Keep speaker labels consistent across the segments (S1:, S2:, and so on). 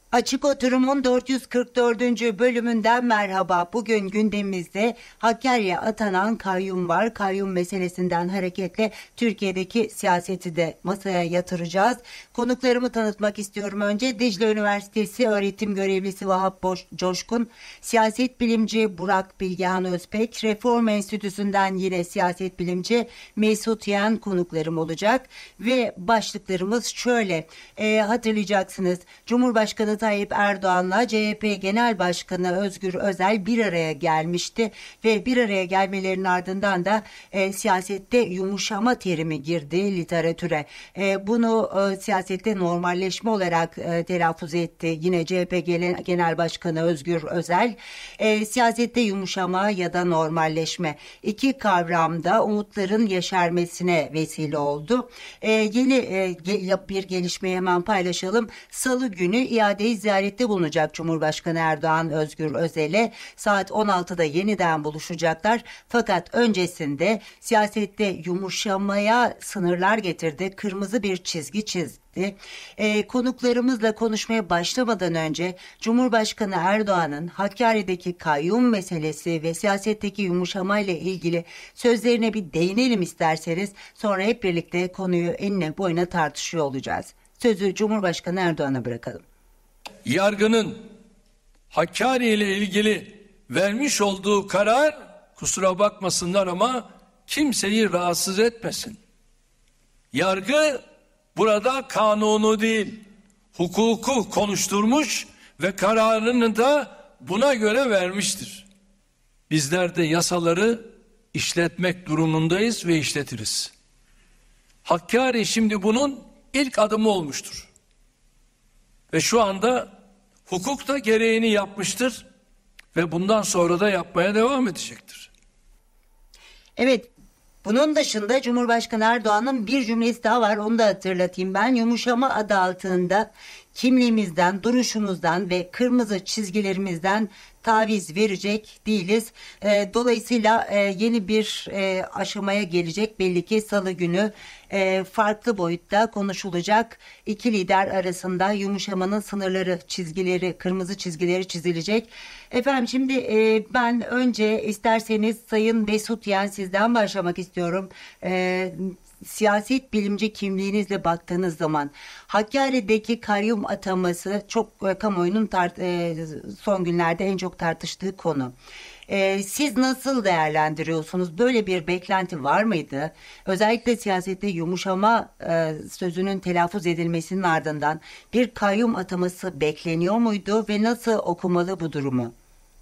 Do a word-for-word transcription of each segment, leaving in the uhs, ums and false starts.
S1: Açık Oturum'un dört yüz kırk dördüncü bölümünden merhaba. Bugün gündemimizde Hakkari'ye atanan kayyum var. Kayyum meselesinden hareketle Türkiye'deki siyaseti de masaya yatıracağız. Konuklarımı tanıtmak istiyorum önce. Dicle Üniversitesi öğretim görevlisi Vahap Boş Coşkun, siyaset bilimci Burak Bilgehan Özpek, Reform Enstitüsü'nden yine siyaset bilimci Mesut Yen konuklarım olacak. Ve başlıklarımız şöyle, e, hatırlayacaksınız. Cumhurbaşkanı Tayyip Erdoğan'la C H P Genel Başkanı Özgür Özel bir araya gelmişti ve bir araya gelmelerinin ardından da e, siyasette yumuşama terimi girdi literatüre. E, bunu e, siyasette normalleşme olarak e, telaffuz etti yine C H P Genel Başkanı Özgür Özel. E, siyasette yumuşama ya da normalleşme iki kavramda umutların yeşermesine vesile oldu. E, yeni e, bir gelişmeyi hemen paylaşalım. Salı günü iade ziyarette bulunacak Cumhurbaşkanı Erdoğan Özgür Özel'e. Saat on altıda yeniden buluşacaklar. Fakat öncesinde siyasette yumuşamaya sınırlar getirdi. Kırmızı bir çizgi çizdi. Ee, konuklarımızla konuşmaya başlamadan önce Cumhurbaşkanı Erdoğan'ın Hakkari'deki kayyum meselesi ve siyasetteki yumuşamayla ilgili sözlerine bir değinelim isterseniz. Sonra hep birlikte konuyu enine boyuna tartışıyor olacağız. Sözü Cumhurbaşkanı Erdoğan'a bırakalım.
S2: Yargının Hakkari ile ilgili vermiş olduğu karar, kusura bakmasınlar ama kimseyi rahatsız etmesin. Yargı burada kanunu değil, hukuku konuşturmuş ve kararını da buna göre vermiştir. Bizler de yasaları işletmek durumundayız ve işletiriz. Hakkari şimdi bunun ilk adımı olmuştur. Ve şu anda hukuk da gereğini yapmıştır ve bundan sonra da yapmaya devam edecektir.
S1: Evet, bunun dışında Cumhurbaşkanı Erdoğan'ın bir cümlesi daha var, onu da hatırlatayım ben. Yumuşama adı altında kimliğimizden, duruşumuzdan ve kırmızı çizgilerimizden taviz verecek değiliz. E, dolayısıyla e, yeni bir e, aşamaya gelecek belli ki salı günü e, farklı boyutta konuşulacak. İki lider arasında yumuşamanın sınırları, çizgileri, kırmızı çizgileri çizilecek. Efendim şimdi e, ben önce isterseniz Sayın Mesut Yen sizden başlamak istiyorum. E, siyaset bilimci kimliğinizle baktığınız zaman Hakkari'deki kayyum ataması çok e, kamuoyunun tart- e, son günlerde en çok tartıştığı konu. E, siz nasıl değerlendiriyorsunuz? Böyle bir beklenti var mıydı? Özellikle siyasette yumuşama e, sözünün telaffuz edilmesinin ardından bir kayyum ataması bekleniyor muydu ve nasıl okumalı bu durumu?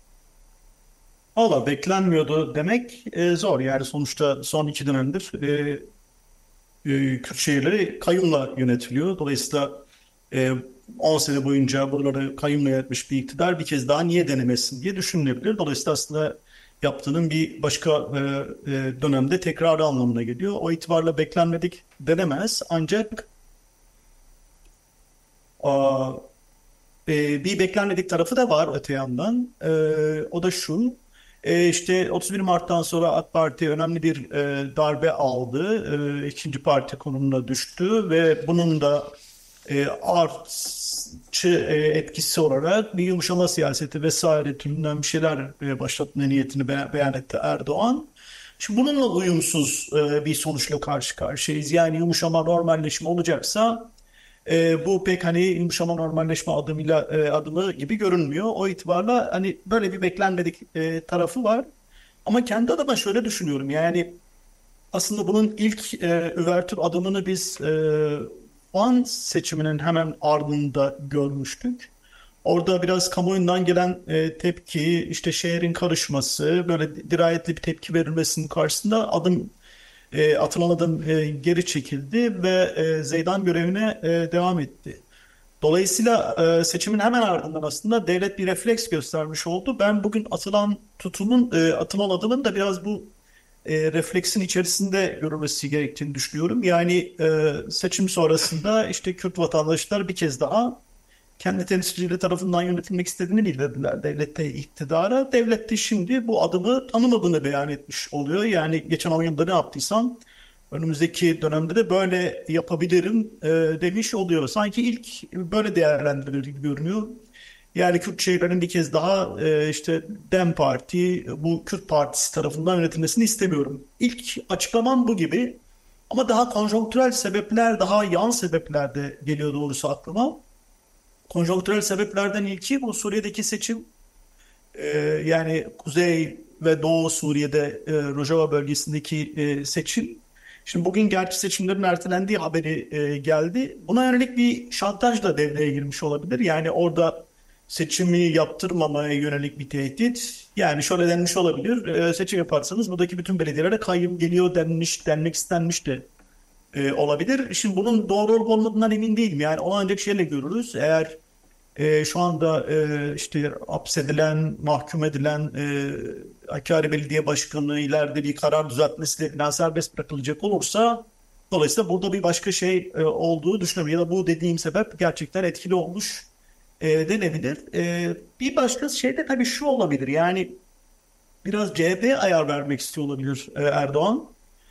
S3: Valla beklenmiyordu demek e, zor. Yani sonuçta son iki dönemdir e, e, Kırşehirleri kayyumla yönetiliyor. Dolayısıyla e, on sene boyunca buraları kayyumla yönetmiş bir iktidar bir kez daha niye denemesin diye düşünülebilir. Dolayısıyla aslında yaptığının bir başka e, e, dönemde tekrarı anlamına geliyor. O itibarla beklenmedik denemez. Ancak a, e, bir beklenmedik tarafı da var öte yandan. E, o da şu. E, işte otuz bir Mart'tan sonra AK Parti önemli bir e, darbe aldı. E, ikinci parti konumuna düştü ve bunun da e, artçı e, etkisi olarak bir yumuşama siyaseti vesaire türünden bir şeyler e, başlatma niyetini be beyan etti Erdoğan. Şimdi bununla uyumsuz e, bir sonuçla karşı karşıyayız. Yani yumuşama, normalleşme olacaksa e, bu pek hani yumuşama normalleşme adımıyla e, adımı gibi görünmüyor. O itibarla hani böyle bir beklenmedik e, tarafı var. Ama kendi adıma şöyle düşünüyorum. Yani aslında bunun ilk e, üvertür adımını biz e, Van seçiminin hemen ardında görmüştük. Orada biraz kamuoyundan gelen e, tepki, işte şehrin karışması, böyle dirayetli bir tepki verilmesinin karşısında adım e, atılan adım e, geri çekildi ve e, Zeydan görevine e, devam etti. Dolayısıyla e, seçimin hemen ardından aslında devlet bir refleks göstermiş oldu. Ben bugün atılan tutumun, e, atılan adımın da biraz bu e, refleksin içerisinde görülmesi gerektiğini düşünüyorum. Yani e, seçim sonrasında işte Kürt vatandaşlar bir kez daha kendi temsilcileri tarafından yönetilmek istediğini bildirdiler devlette, iktidara. Devlet de şimdi bu adımı tanımadığını beyan etmiş oluyor. Yani geçen on yılda ne yaptıysam önümüzdeki dönemde de böyle yapabilirim e, demiş oluyor. Sanki ilk böyle değerlendirilir gibi görünüyor. Yani Kürt şehirlerin bir kez daha e, işte DEM Parti, bu Kürt Partisi tarafından yönetilmesini istemiyorum. İlk açıklamam bu gibi. Ama daha konjonktürel sebepler, daha yan sebepler de geliyor doğrusu aklıma. Konjonktürel sebeplerden ilki bu Suriye'deki seçim. Ee, yani Kuzey ve Doğu Suriye'de e, Rojava bölgesindeki e, seçim. Şimdi bugün gerçi seçimlerin ertelendiği haberi e, geldi. Buna yönelik bir şantaj da devreye girmiş olabilir. Yani orada seçimi yaptırmamaya yönelik bir tehdit. Yani şöyle denmiş olabilir. E, seçim yaparsanız buradaki bütün belediyelere kayyum geliyor denmiş, denmek istenmiş de e, olabilir. Şimdi bunun doğru olup olmadığından emin değilim. Yani onu ancak şeyle görürüz. Eğer e, şu anda e, işte hapsedilen, mahkum edilen e, Hakkari Belediye Başkanı ileride bir karar düzeltmesiyle falan serbest bırakılacak olursa, dolayısıyla burada bir başka şey e, olduğu düşünüyorum. Ya da bu dediğim sebep gerçekten etkili olmuş e, denebilir. E, bir başka şey de tabii şu olabilir. Yani biraz C H P'ye ayar vermek istiyor olabilir e, Erdoğan.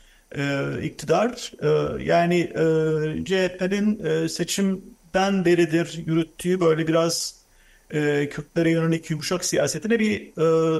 S3: E, iktidar. E, yani e, C H P'nin e, seçimden beridir yürüttüğü böyle biraz e, Kürtlere yönelik yumuşak siyasetine bir e,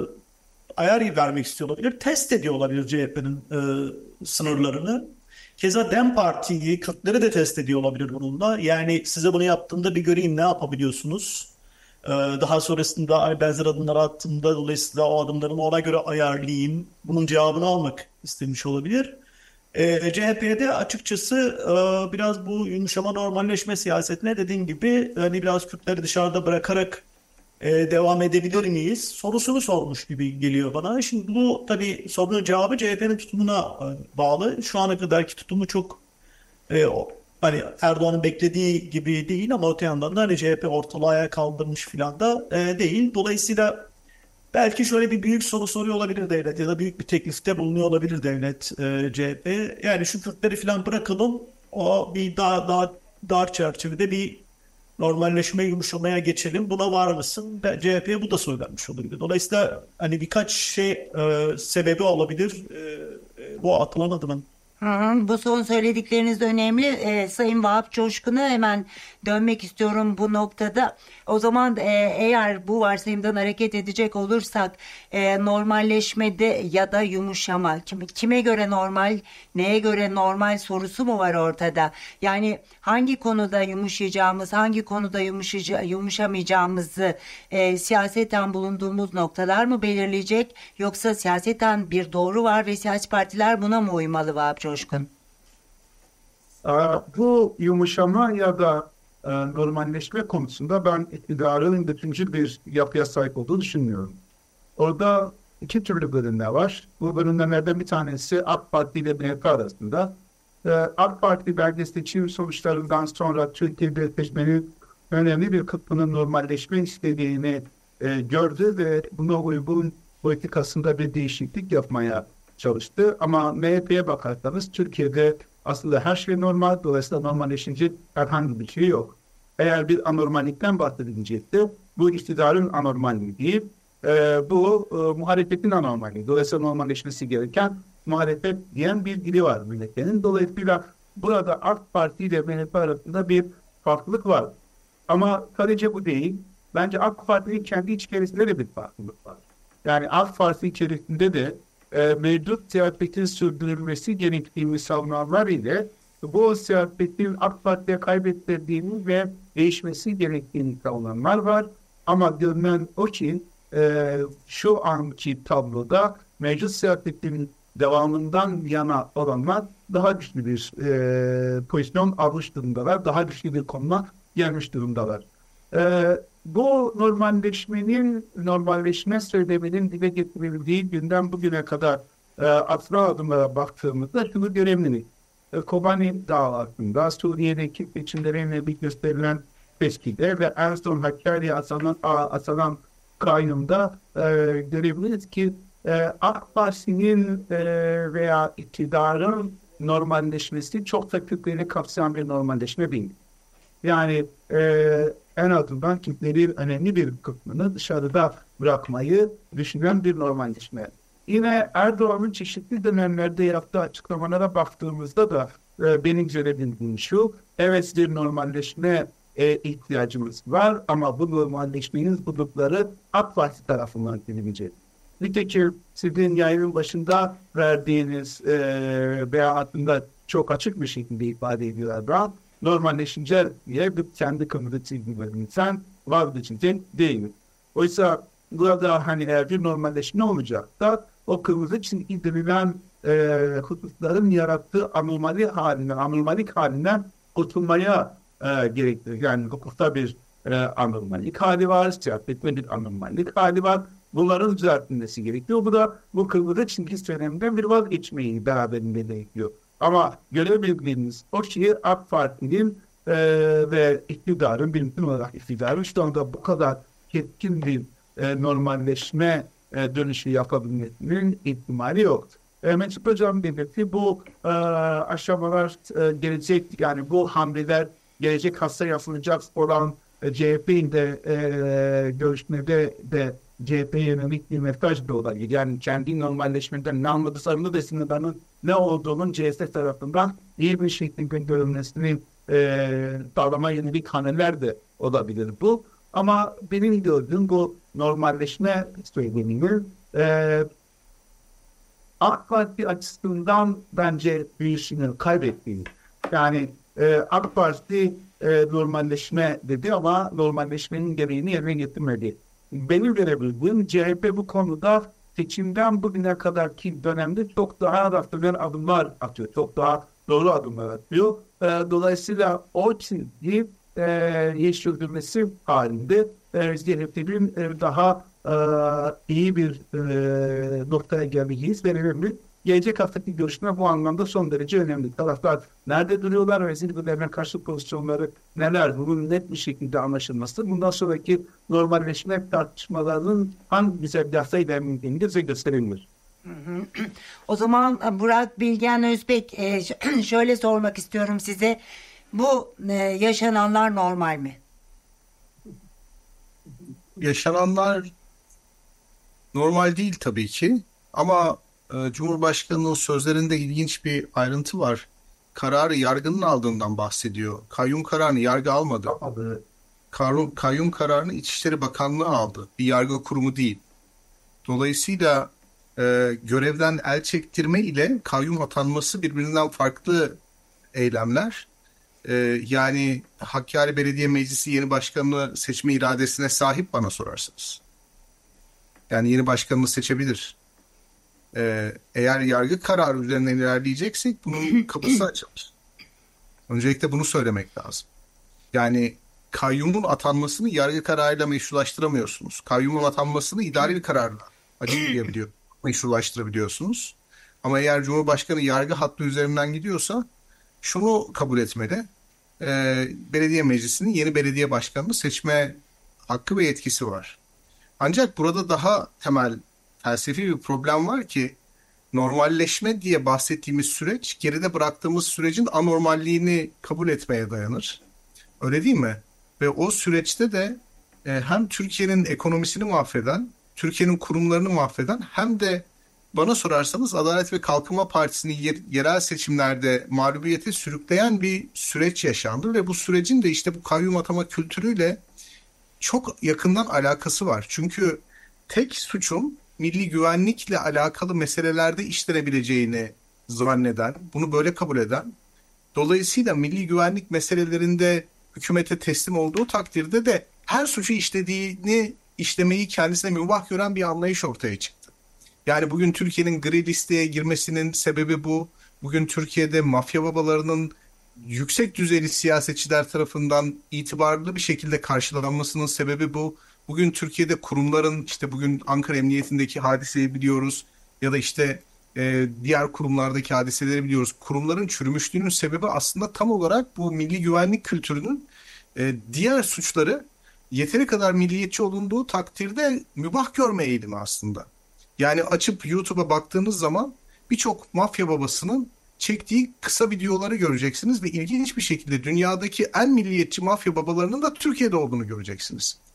S3: ayar vermek istiyor olabilir. Test ediyor olabilir C H P'nin e, sınırlarını. Keza DEM Parti'yi, Kürtleri de test ediyor olabilir bununla. Yani size bunu yaptığımda bir göreyim ne yapabiliyorsunuz. Ee, Daha sonrasında benzer adımlar attığımda dolayısıyla o adımlarımı ona göre ayarlayayım. Bunun cevabını almak istemiş olabilir. Ee, C H P'de açıkçası e, biraz bu yumuşama normalleşme siyasetine dediğim gibi hani biraz Kürtleri dışarıda bırakarak e, devam edebilir miyiz sorusunu sormuş gibi geliyor bana. Şimdi bu tabii sorunun cevabı C H P'nin tutumuna e, bağlı. Şu ana kadarki tutumu çok e, o, hani Erdoğan'ın beklediği gibi değil ama öte yandan da hani C H P ortalığı ayağa kaldırmış filan da e, değil. Dolayısıyla belki şöyle bir büyük soru soruyor olabilir devlet ya da büyük bir teklifte bulunuyor olabilir devlet e, C H P. Yani şu Kürtleri filan bırakalım, o bir daha daha dar çerçevede bir normalleşme yumuşamaya geçelim. Buna var mısın? Ben- C H P'ye bu da söylenmiş olabilir. Dolayısıyla hani birkaç şey e, sebebi olabilir e, e, bu atılan adımın.
S1: Hı hı, bu son söyledikleriniz önemli. Ee, Sayın Vahap Coşkun'a hemen dönmek istiyorum bu noktada. O zaman e, eğer bu varsayımdan hareket edecek olursak e, normalleşmede ya da yumuşama kim, kime göre normal, neye göre normal sorusu mu var ortada? Yani hangi konuda yumuşayacağımız, hangi konuda yumuşaca, yumuşamayacağımızı e, siyaseten bulunduğumuz noktalar mı belirleyecek? Yoksa siyaseten bir doğru var ve siyasi partiler buna mı uymalı Vahap Coşkun?
S4: Aa, Bu yumuşama ya da e, normalleşme konusunda ben iktidarın bütüncül bir yapıya sahip olduğunu düşünmüyorum. Orada iki türlü bölümler var. Bu bölümlerden bir tanesi AK Parti ile M H P arasında. Ee, AK Parti belge seçim sonuçlarından sonra Türkiye'de seçmenin önemli bir kısmının normalleşme istediğini e, gördü ve buna uygun politikasında bir değişiklik yapmaya çalıştı. Ama M H P'ye bakarsanız Türkiye'de aslında her şey normal, dolayısıyla normalleşince herhangi bir şey yok. Eğer bir anormallikten bahsedilecekti, bu iktidarın anormalliği değil, e, bu e, muhalefetin anormalliği. Dolayısıyla normalleşmesi gereken muhalefet diyen bir dili var milletin. Dolayısıyla burada AK Parti ile M H P arasında bir farklılık var. Ama sadece bu değil. Bence AK Parti'nin kendi içerisinde de bir farklılık var. Yani AK Parti içerisinde de e, mevcut siyasetin sürdürülmesi gerektiğini savunanlar ile bu siyasetin AK Parti'ye kaybettirdiğini ve değişmesi gerektiğini savunanlar var. Ama görünen o ki e, şu anki tabloda mevcut siyasetin devamından yana olanlar daha güçlü bir e, pozisyon almış durumdalar. Daha güçlü bir konuma gelmiş durumdalar. E, bu normalleşmenin, normalleşme söyleminin dile getirildiği günden bugüne kadar e, atılan adımlara baktığımızda şunu görebiliriz. E, Kobani davasında Suriye'deki seçimlerine bir gösterilen tepkide ve en son Hakkari'ye atılan, atılan kayyumda e, görebiliriz ki e, AK Parti'nin e, veya iktidarın normalleşmesi çok da Kürtleri kapsayan bir normalleşme değil. Yani e, en azından Kürtlerin önemli bir kısmını dışarıda bırakmayı düşünen bir normalleşme. Yine Erdoğan'ın çeşitli dönemlerde yaptığı açıklamalara baktığımızda da e, benim görebildiğim şu, evet bir normalleşme e, ihtiyacımız var ama bu normalleşmenin bulutları AK Parti tarafından dilinecek. Nitekim sizin yayının başında verdiğiniz e, veya hakkında çok açık bir şekilde ifade ediyorlar. Normalleşince diye bir kendi kırmızı çizgilerinden vazgeçecek değil. Oysa burada hani eğer bir normalleşme olacak da o kırmızı çizgi denilen e, hususların yarattığı anomali halinden, anomalik halinden kurtulmaya e, gerektirir. Yani hukukta bir e, anomalik hali var, siyasette bir anomalik hali var. Bunların düzeltilmesi gerekiyor. Bu da bu kırmızı çizgi söyleminden bir vazgeçmeyi beraberinde gerekiyor. Ama görebildiğimiz o şeyi AK Parti'nin e, ve iktidarın, bilimsel olarak iktidarın şu anda bu kadar keskin bir e, normalleşme e, dönüşü yapabilmesinin ihtimali yok. E, Mesut Hocam dedi ki bu e, aşamalar e, gelecek, yani bu hamleler gelecek hafta yapılacak olan e, C H P'nin de e, görüşmede de C H P'ye yönelik bir mesaj da olabilir. Yani kendi normalleşmeden ne anladıklarını da sınırlarının ne olduğunun C S S tarafından iyi bir şekilde görülmesini e, sağlama yönelik haneler de olabilir bu. Ama benim gördüğüm bu normalleşme söylemini e, AK Parti açısından bence büyüsünü kaybettiğini. Yani e, AK Parti e, normalleşme dedi ama normalleşmenin gereğini yerine getirmedi. Benim görebildiğim C H P bu konuda seçimden bugüne kadarki dönemde çok daha rasyonel adımlar atıyor. Çok daha doğru adımlar atıyor. E, dolayısıyla o çizgi e, yeşildirmesi halinde e, C H P'nin e, daha e, iyi bir e, noktaya geleceğiz ve önemli. Gelecek haftaki görüşme bu anlamda son derece önemli. Taraflar nerede duruyorlar ve zirvelerine karşı pozisyonları neler? Bunun net bir şekilde anlaşılması. Bundan sonraki normalleşme tartışmalarının hangi güzergahta ilerlediğini de gösterilir.
S1: O zaman Burak Bilgen Özbek, e, ş- şöyle sormak istiyorum size. Bu e, yaşananlar normal mi?
S5: Yaşananlar normal değil tabii ki ama e, Cumhurbaşkanı'nın sözlerinde ilginç bir ayrıntı var. Kararı yargının aldığından bahsediyor. Kayyum kararını yargı almadı. Kayyum, kayyum kararını İçişleri Bakanlığı aldı. Bir yargı kurumu değil. Dolayısıyla e, görevden el çektirme ile kayyum atanması birbirinden farklı eylemler. E, yani Hakkari Belediye Meclisi yeni başkanını seçme iradesine sahip bana sorarsanız. Yani yeni başkanını seçebilir. Ee, eğer yargı kararı üzerinden ilerleyeceksek bunun kapısı açılır. Öncelikle bunu söylemek lazım. Yani kayyumun atanmasını yargı kararıyla meşrulaştıramıyorsunuz. Kayyumun atanmasını idari bir kararla açıklayabiliyor, meşrulaştırabiliyorsunuz. Ama eğer Cumhurbaşkanı yargı hattı üzerinden gidiyorsa şunu kabul etmeli. Ee, belediye meclisinin yeni belediye başkanını seçme hakkı ve yetkisi var. Ancak burada daha temel felsefi bir problem var ki normalleşme diye bahsettiğimiz süreç geride bıraktığımız sürecin anormalliğini kabul etmeye dayanır. Öyle değil mi? Ve o süreçte de e, hem Türkiye'nin ekonomisini mahveden, Türkiye'nin kurumlarını mahveden hem de bana sorarsanız Adalet ve Kalkınma Partisi'ni yer, yerel seçimlerde mağlubiyete sürükleyen bir süreç yaşandı ve bu sürecin de işte bu kayyum atama kültürüyle çok yakından alakası var. Çünkü tek suçun milli güvenlikle alakalı meselelerde işlenebileceğini zanneden, bunu böyle kabul eden, dolayısıyla milli güvenlik meselelerinde hükümete teslim olduğu takdirde de her suçu işlediğini, işlemeyi kendisine mübah gören bir anlayış ortaya çıktı. Yani bugün Türkiye'nin gri listeye girmesinin sebebi bu. Bugün Türkiye'de mafya babalarının yüksek düzeyli siyasetçiler tarafından itibarlı bir şekilde karşılanmasının sebebi bu. Bugün Türkiye'de kurumların, işte bugün Ankara Emniyetindeki hadiseyi biliyoruz ya da işte e, diğer kurumlardaki hadiseleri biliyoruz. Kurumların çürümüşlüğünün sebebi aslında tam olarak bu milli güvenlik kültürünün e, diğer suçları yeteri kadar milliyetçi olunduğu takdirde mübah görme eğilimi aslında. Yani açıp YouTube'a baktığınız zaman birçok mafya babasının çektiği kısa videoları göreceksiniz ve ilginç bir şekilde dünyadaki en milliyetçi mafya babalarının da Türkiye'de olduğunu göreceksiniz.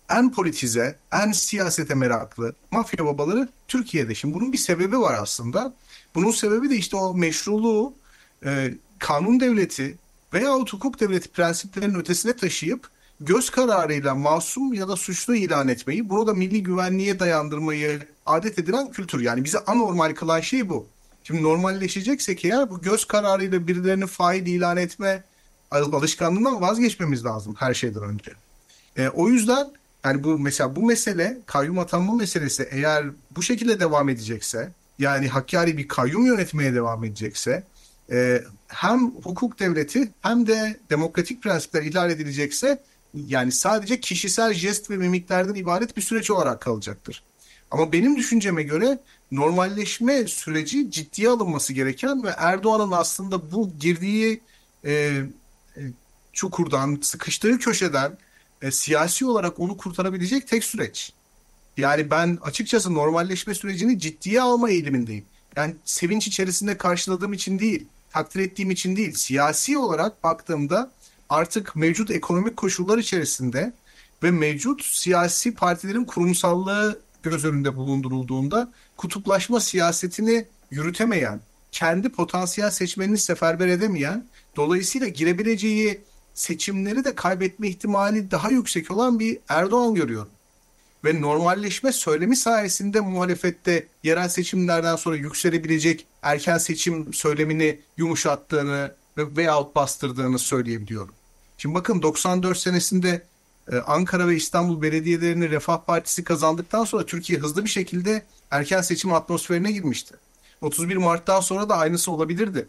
S5: en politize, en siyasete meraklı mafya babaları Türkiye'de. Şimdi bunun bir sebebi var aslında. Bunun sebebi de işte o meşruluğu e, kanun devleti veyahut hukuk devleti prensiplerinin ötesine taşıyıp göz kararıyla masum ya da suçlu ilan etmeyi, bunu da milli güvenliğe dayandırmayı adet edilen kültür. Yani bizi anormal kılan şey bu. Şimdi normalleşeceksek eğer bu göz kararıyla birilerini fail ilan etme alışkanlığından vazgeçmemiz lazım her şeyden önce. E, o yüzden yani bu mesela bu mesele, kayyum atanma meselesi eğer bu şekilde devam edecekse, yani Hakkari bir kayyum yönetmeye devam edecekse, e, hem hukuk devleti hem de demokratik prensipler ihlal edilecekse, yani sadece kişisel jest ve mimiklerden ibaret bir süreç olarak kalacaktır. Ama benim düşünceme göre normalleşme süreci ciddiye alınması gereken ve Erdoğan'ın aslında bu girdiği e, e, çukurdan, sıkıştığı köşeden e, siyasi olarak onu kurtarabilecek tek süreç. Yani ben açıkçası normalleşme sürecini ciddiye alma eğilimindeyim. Yani sevinç içerisinde karşıladığım için değil, takdir ettiğim için değil, siyasi olarak baktığımda artık mevcut ekonomik koşullar içerisinde ve mevcut siyasi partilerin kurumsallığı göz önünde bulundurulduğunda kutuplaşma siyasetini yürütemeyen, kendi potansiyel seçmenini seferber edemeyen, dolayısıyla girebileceği seçimleri de kaybetme ihtimali daha yüksek olan bir Erdoğan görüyorum. Ve normalleşme söylemi sayesinde muhalefette yerel seçimlerden sonra yükselebilecek erken seçim söylemini yumuşattığını ve veyahut bastırdığını söyleyebiliyorum. Şimdi bakın doksan dört senesinde e, Ankara ve İstanbul belediyelerini Refah Partisi kazandıktan sonra Türkiye hızlı bir şekilde erken seçim atmosferine girmişti. otuz bir Mart'tan sonra da aynısı olabilirdi.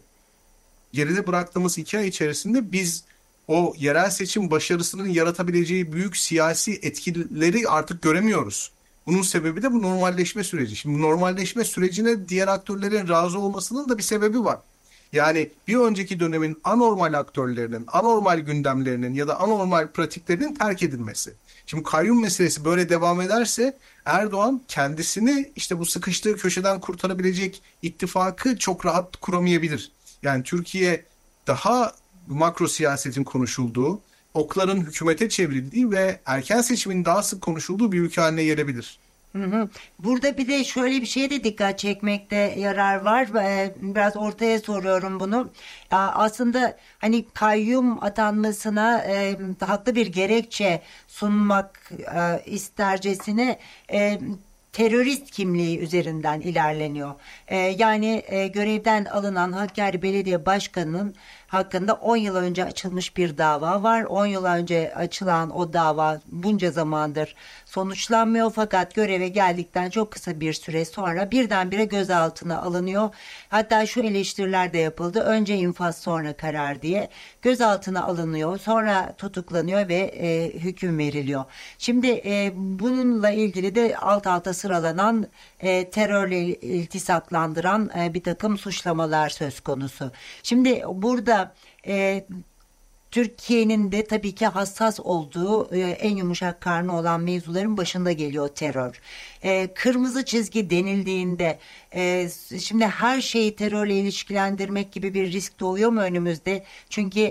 S5: Geride bıraktığımız iki ay içerisinde biz o yerel seçim başarısının yaratabileceği büyük siyasi etkileri artık göremiyoruz. Bunun sebebi de bu normalleşme süreci. Şimdi bu normalleşme sürecine diğer aktörlerin razı olmasının da bir sebebi var. Yani bir önceki dönemin anormal aktörlerinin, anormal gündemlerinin ya da anormal pratiklerinin terk edilmesi. Şimdi kayyum meselesi böyle devam ederse Erdoğan kendisini işte bu sıkıştığı köşeden kurtarabilecek ittifakı çok rahat kuramayabilir. Yani Türkiye daha makro siyasetin konuşulduğu, okların hükümete çevrildiği ve erken seçimin daha sık konuşulduğu bir ülke haline gelebilir.
S1: Hı hı. Burada bir de şöyle bir şeye de dikkat çekmekte yarar var. Ee, Biraz ortaya soruyorum bunu. Ya aslında hani kayyum atanmasına e, haklı bir gerekçe sunmak e, istercesine e, terörist kimliği üzerinden ilerleniyor. E, yani e, görevden alınan Hakkari Belediye Başkanı'nın hakkında on yıl önce açılmış bir dava var. on yıl önce açılan o dava bunca zamandır sonuçlanmıyor, fakat göreve geldikten çok kısa bir süre sonra birdenbire gözaltına alınıyor. Hatta şu eleştiriler de yapıldı. Önce infaz sonra karar diye gözaltına alınıyor. Sonra tutuklanıyor ve e, hüküm veriliyor. Şimdi e, bununla ilgili de alt alta sıralanan e, terörle iltisaklandıran e, bir takım suçlamalar söz konusu. Şimdi burada e, Türkiye'nin de tabii ki hassas olduğu e, en yumuşak karnı olan mevzuların başında geliyor terör. E, kırmızı çizgi denildiğinde e, şimdi her şeyi terörle ilişkilendirmek gibi bir risk doğuyor mu önümüzde? Çünkü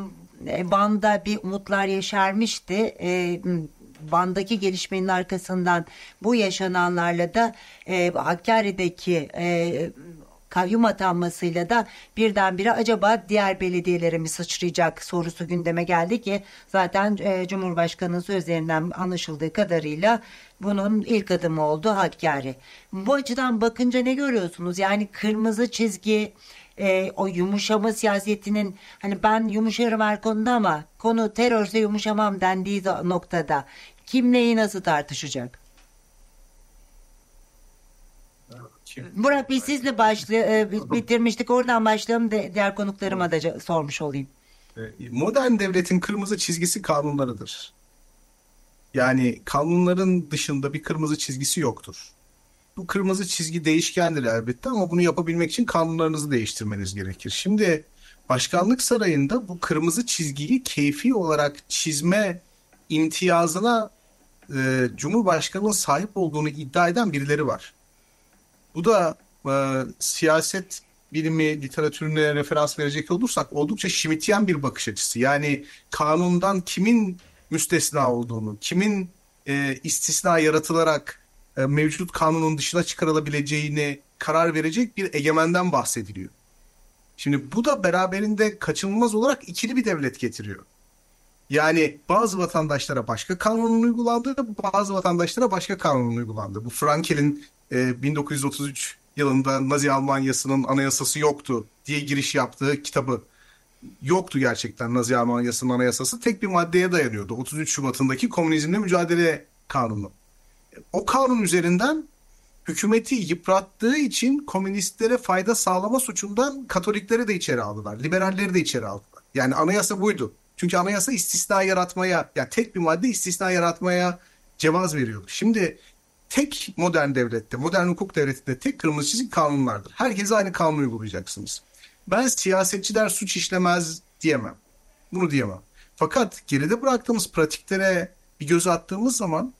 S1: e, Van'da bir umutlar yeşermişti. E, Van'daki gelişmenin arkasından bu yaşananlarla da e, Hakkari'deki e, kayyum atanmasıyla da birdenbire acaba diğer belediyelere mi sıçrayacak sorusu gündeme geldi ki zaten e, Cumhurbaşkanı'nın sözlerinden anlaşıldığı kadarıyla bunun ilk adımı oldu Hakkari. Bu açıdan bakınca ne görüyorsunuz? Yani kırmızı çizgi, e, o yumuşama siyasetinin, hani ben yumuşarım her konuda ama konu terörse yumuşamam dendiği noktada kim neyi nasıl tartışacak? Burak Bey, sizle başlay bitirmiştik. Oradan başlayalım da diğer konuklarıma da sormuş olayım.
S5: Modern devletin kırmızı çizgisi kanunlarıdır. Yani kanunların dışında bir kırmızı çizgisi yoktur. Bu kırmızı çizgi değişkendir elbette ama bunu yapabilmek için kanunlarınızı değiştirmeniz gerekir. Şimdi Başkanlık Sarayı'nda bu kırmızı çizgiyi keyfi olarak çizme imtiyazına e, Cumhurbaşkanı'nın sahip olduğunu iddia eden birileri var. Bu da e, siyaset bilimi literatürüne referans verecek olursak oldukça Schmittian bir bakış açısı. Yani kanundan kimin müstesna olduğunu, kimin e, istisna yaratılarak e, mevcut kanunun dışına çıkarılabileceğini karar verecek bir egemenden bahsediliyor. Şimdi bu da beraberinde kaçınılmaz olarak ikili bir devlet getiriyor. Yani bazı vatandaşlara başka kanunun uygulandığı, bazı vatandaşlara başka kanunun uygulandığı. Bu Frankel'in e, bin dokuz yüz otuz üç yılında Nazi Almanyası'nın anayasası yoktu diye giriş yaptığı kitabı. Yoktu gerçekten Nazi Almanyası'nın anayasası. Tek bir maddeye dayanıyordu. otuz üç Şubat'ındaki Komünizmle Mücadele Kanunu. O kanun üzerinden hükümeti yıprattığı için komünistlere fayda sağlama suçundan Katolikleri de içeri aldılar. Liberalleri de içeri aldılar. Yani anayasa buydu. Çünkü anayasa istisna yaratmaya, yani tek bir madde istisna yaratmaya cevaz veriyordu. Şimdi tek modern devlette, modern hukuk devletinde tek kırmızı çizgi kanunlardır. Herkese aynı kanunu uygulayacaksınız. Ben siyasetçiler suç işlemez diyemem. Bunu diyemem. Fakat geride bıraktığımız pratiklere bir göz attığımız zaman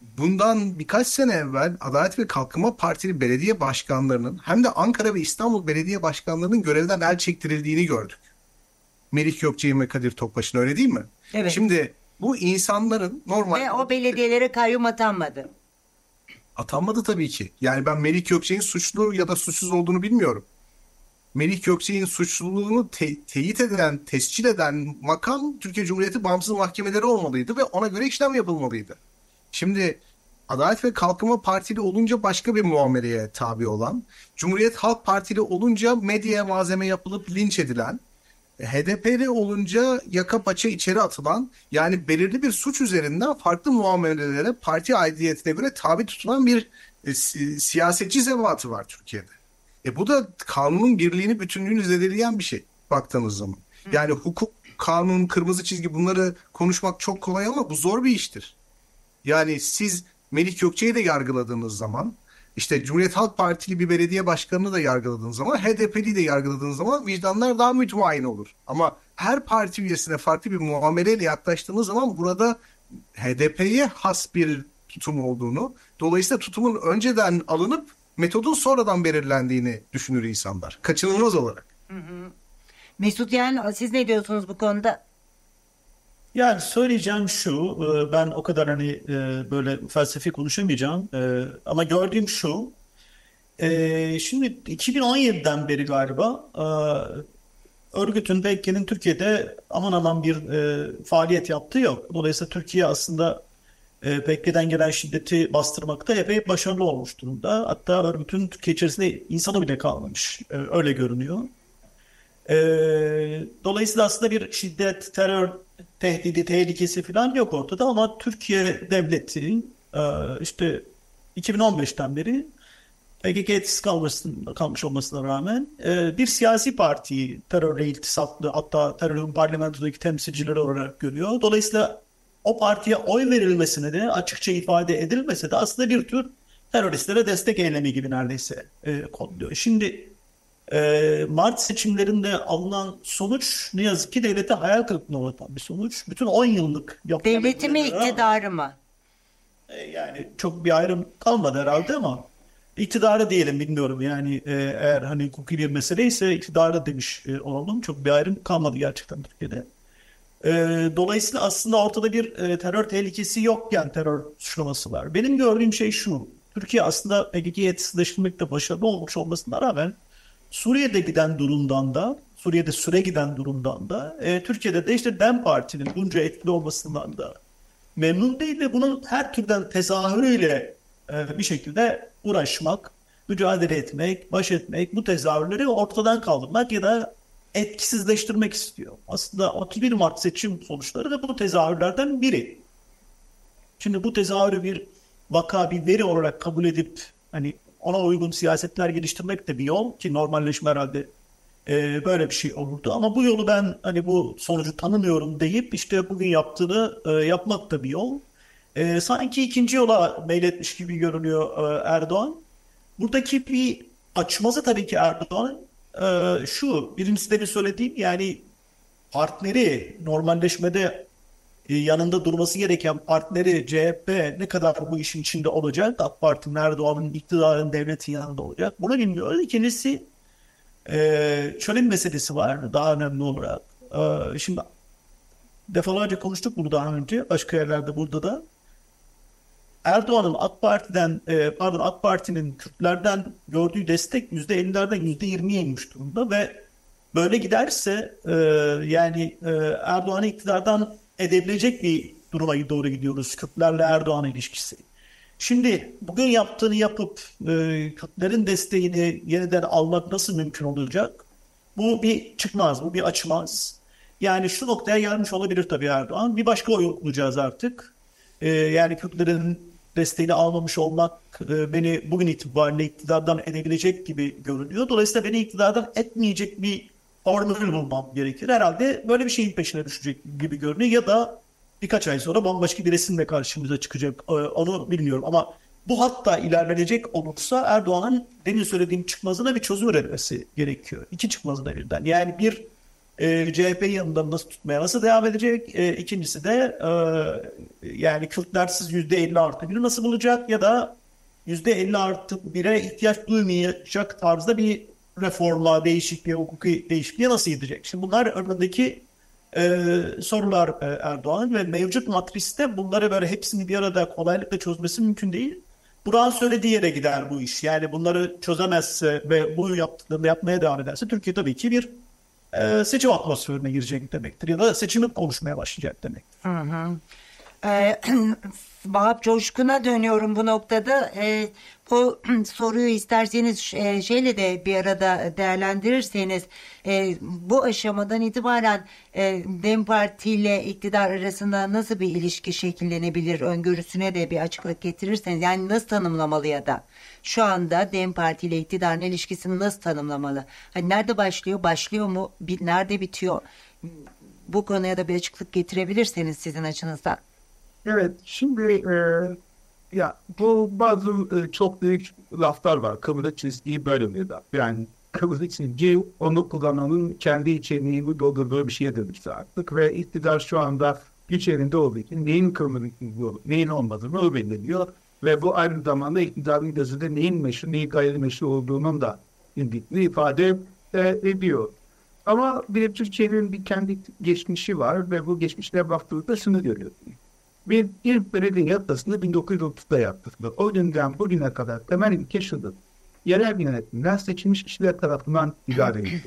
S5: bundan birkaç sene evvel Adalet ve Kalkınma Partili belediye başkanlarının hem de Ankara ve İstanbul belediye başkanlarının görevden el çektirildiğini gördük. Melih Gökçek'in ve Kadir Topbaş'ın, öyle değil mi?
S1: Evet.
S5: Şimdi bu insanların normal...
S1: Ve o belediyelere kayyum atanmadı.
S5: Atanmadı tabii ki. Yani ben Melih Gökçek'in suçlu ya da suçsuz olduğunu bilmiyorum. Melih Gökçek'in suçluluğunu te- teyit eden, tescil eden makam Türkiye Cumhuriyeti Bağımsız Mahkemeleri olmalıydı ve ona göre işlem yapılmalıydı. Şimdi Adalet ve Kalkınma Partili olunca başka bir muameleye tabi olan, Cumhuriyet Halk Partili olunca medyaya malzeme yapılıp linç edilen, H D P'li olunca yaka paça içeri atılan, yani belirli bir suç üzerinden farklı muamelelere parti aidiyetine göre tabi tutulan bir e, si- siyasetçi zevatı var Türkiye'de. E bu da kanunun birliğini, bütünlüğünü zedeleyen bir şey baktığınız zaman. Yani hukuk, kanun, kırmızı çizgi, bunları konuşmak çok kolay ama bu zor bir iştir. Yani siz Melih Gökçek'i de yargıladığınız zaman, işte Cumhuriyet Halk Partili bir belediye başkanını da yargıladığınız zaman, H D P'liyi de yargıladığınız zaman vicdanlar daha mütmain olur. Ama her parti üyesine farklı bir muameleyle yaklaştığınız zaman burada H D P'ye has bir tutum olduğunu, dolayısıyla tutumun önceden alınıp metodun sonradan belirlendiğini düşünür insanlar. Kaçınılmaz olarak.
S1: Mesut, yani siz ne diyorsunuz bu konuda?
S3: Yani söyleyeceğim şu, e, ben o kadar hani e, böyle felsefi konuşamayacağım e, ama gördüğüm şu, e, şimdi iki bin on yediden beri galiba e, örgütün, P K K'nin Türkiye'de aman aman bir e, faaliyet yaptığı yok. Dolayısıyla Türkiye aslında e, P K K'den gelen şiddeti bastırmakta epey başarılı olmuş durumda. Hatta örgütün Türkiye içerisinde insanı bile kalmamış, e, öyle görünüyor. Ee, dolayısıyla aslında bir şiddet, terör tehdidi, tehlikesi falan yok ortada ama Türkiye devleti e, işte iki bin on beşten beri P K K etkisiz kalmasın, kalmış olmasına rağmen e, bir siyasi partiyi terörle iltisaklı, hatta terörün parlamentodaki temsilcileri olarak görüyor. Dolayısıyla o partiye oy verilmesine de açıkça ifade edilmese de aslında bir tür teröristlere destek eylemi gibi neredeyse e, kodluyor. Şimdi e, Mart seçimlerinde alınan sonuç ne yazık ki devlete hayal kırıklığına uğratan bir sonuç. Bütün on yıllık yapılan
S1: Devleti mi,
S3: uygulamaya-
S1: iktidarı mı?
S3: e, Yani çok bir ayrım kalmadı herhalde ama iktidarı diyelim, bilmiyorum yani, e, eğer hani hukuki bir mesele ise iktidarı demiş e, olalım. Çok bir ayrım kalmadı gerçekten Türkiye'de. E, dolayısıyla aslında ortada bir e, terör tehlikesi yokken terör suçlaması var. Benim gördüğüm şey şu: Türkiye aslında P K K'yı etkisizleştirmekte başarılı olmuş olmasına rağmen Suriye'de giden durumdan da, Suriye'de süre giden durumdan da, e, Türkiye'de de işte DEM Parti'nin bunca etkili olmasından da memnun değil ve bunun her türden tezahürüyle e, bir şekilde uğraşmak, mücadele etmek, baş etmek, bu tezahürleri ortadan kaldırmak ya da etkisizleştirmek istiyor. Aslında otuz bir Mart seçim sonuçları da bu tezahürlerden biri. Şimdi bu tezahürü bir vaka, bir veri olarak kabul edip hani ona uygun siyasetler geliştirmek de bir yol ki normalleşme herhalde e, böyle bir şey olurdu. Ama bu yolu ben hani bu sonucu tanımıyorum deyip işte bugün yaptığını e, yapmak da bir yol. E, sanki ikinci yola meyletmiş gibi görünüyor e, Erdoğan. Buradaki bir açmazı tabii ki Erdoğan e, şu, birincisi de bir söylediğim, yani partneri normalleşmede e, yanında durması gereken partneri C H P ne kadar bu işin içinde olacak? AK Parti'nin, Erdoğan'ın, iktidarın, devletin yanında olacak. Bunu bilmiyoruz. İkincisi e, şöyle bir meselesi var daha önemli olarak. E, şimdi defalarca konuştuk bunu daha önce. Başka yerlerde, burada da. Erdoğan'ın AK Parti'den e, pardon AK Parti'nin Kürtlerden gördüğü destek yüzde ellilerden yüzde yirmiye inmiş durumda ve böyle giderse e, yani e, Erdoğan'ı iktidardan edebilecek bir duruma doğru gidiyoruz Kürtlerle Erdoğan ilişkisi. Şimdi bugün yaptığını yapıp e, Kürtlerin desteğini yeniden almak nasıl mümkün olacak? Bu bir çıkmaz, bu bir açmaz. Yani şu noktaya gelmiş olabilir tabii Erdoğan. Bir başka oy bulacağız artık. Ee, yani Kürtlerin desteğini almamış olmak e, beni bugün itibariyle iktidardan edebilecek gibi görünüyor. Dolayısıyla beni iktidardan etmeyecek bir formül bulmam gerekir. Herhalde böyle bir şeyin peşine düşecek gibi görünüyor. Ya da birkaç ay sonra bambaşka bir resimle karşımıza çıkacak. Ee, onu bilmiyorum ama bu hatta ilerlenecek olursa Erdoğan'ın demin söylediğim çıkmazına bir çözüm üretmesi gerekiyor. İki çıkmazına birden. Yani bir e, C H P'yi yanında nasıl tutmaya nasıl devam edecek? E, ikincisi de e, yani Kürtlersiz yüzde elli artı biri nasıl bulacak ya da yüzde elli artı bire ihtiyaç duymayacak tarzda bir reformla, değişikliğe, hukuki değişikliğe nasıl gidecek? Şimdi bunlar önündeki e, sorular e, Erdoğan ve mevcut matriste bunları böyle hepsini bir arada kolaylıkla çözmesi mümkün değil. Burak'ın söylediği yere gider bu iş. Yani bunları çözemezse ve bu yaptıklarını yapmaya devam ederse Türkiye tabii ki bir e, seçim atmosferine girecek demektir. Ya da seçimi konuşmaya başlayacak demektir.
S1: Hı hı. Ee, Vahap Coşkun'a dönüyorum bu noktada. Ee, bu soruyu isterseniz e, şeyle de bir arada değerlendirirseniz e, bu aşamadan itibaren e, DEM Parti ile iktidar arasında nasıl bir ilişki şekillenebilir öngörüsüne de bir açıklık getirirseniz, yani nasıl tanımlamalı ya da şu anda DEM Parti ile iktidarın ilişkisini nasıl tanımlamalı? Hani nerede başlıyor, başlıyor mu, bir, nerede bitiyor? Bu konuya da bir açıklık getirebilirseniz sizin açınızdan.
S4: Evet, şimdi e, ya bu bazı e, çok büyük laflar var. Kırmızı çizgiyi bölümünde. Yani kırmızı çizgi onu kullananın kendi içeriğini doldurduğu bir şeye dönüştü artık ve iktidar şu anda güç elinde olduğu için neyin kırmızı çizgi olup neyin olmadığını o belirliyor ve bu aynı zamanda iktidarın gözünde neyin meşru, neyin gayrimeşru olduğunun da indikini ifade e, ediyor. Ama bir Türkiye'nin bir kendi geçmişi var ve bu geçmişine baktığında şunu görüyorsunuz. Bir ilk belediye yapısını bin dokuz yüz otuzda yaptık. O günden bugüne kadar temel ilke şudur. Yerel yönetimler seçilmiş kişiler tarafından idare edilir.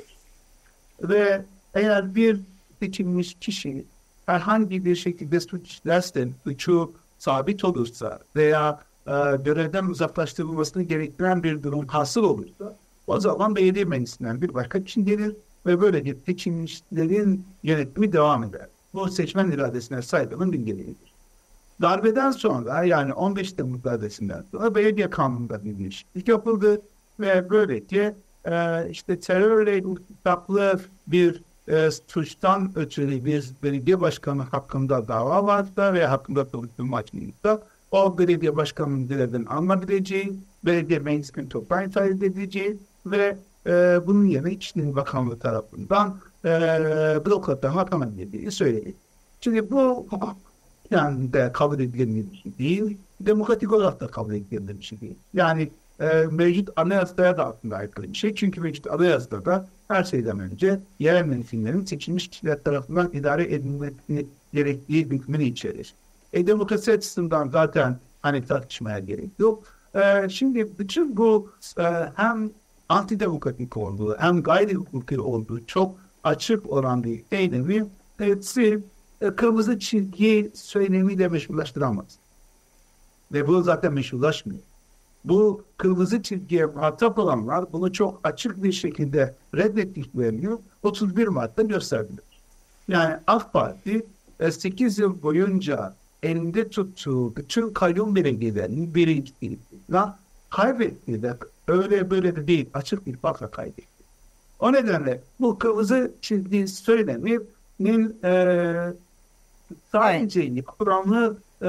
S4: Ve eğer bir seçilmiş kişi herhangi bir şekilde suç işlerse, suçu sabit olursa veya e, görevden uzaklaştırılmasını gerektiren bir durum hasıl olursa, o zaman belediye meclisinden bir başka kişi gelir ve böylece seçilmişlerin yönetimi devam eder. Bu seçmen iradesine saygının bir gereğidir. Darbeden sonra, yani on beş Temmuz darbesinden sonra belediye kanununda bir değişiklik yapıldı ve böylece e, işte terörle ilgili bir e, suçtan ötürü bir belediye başkanı hakkında dava varsa ve hakkında soruşturma açılırsa o belediye başkanının görevden almabileceği, belediye meclisinin toplantısı edileceği ve e, bunun yerine İçişleri Bakanlığı tarafından e, blokada hakem edildiği söyledi. Şimdi bu yani de kabul edilebilir bir şey değil, demokratik olarak da kabul edilebilir bir şey değil. Yani e, mevcut anayasaya da aslında aykırı bir şey. Çünkü mevcut anayasada da her şeyden önce yerel yönetimlerin seçilmiş kişiler tarafından idare edilmesi gerektiği hükmünü içerir. E, demokrasi açısından zaten hani tartışmaya gerek yok. E, şimdi bütün bu e, hem antidemokratik olduğu hem gayri hukuki olduğu çok açık olan bir eylemi hepsi e, kırmızı çizgi söylemiyle meşrulaştıramaz. Ve bu zaten meşrulaşmıyor. Bu kırmızı çizgiye muhatap olanlar bunu çok açık bir şekilde reddettiklerini otuz bir Mart'ta gösterdiler. Yani AK Parti sekiz yıl boyunca elinde tuttuğu bütün kayyum belediyelerinin birinciliğini kaybetti de öyle böyle de değil, açık bir farkla kaybetti. O nedenle bu kırmızı çizgi söyleminin e, sadece Kur'an'ı e,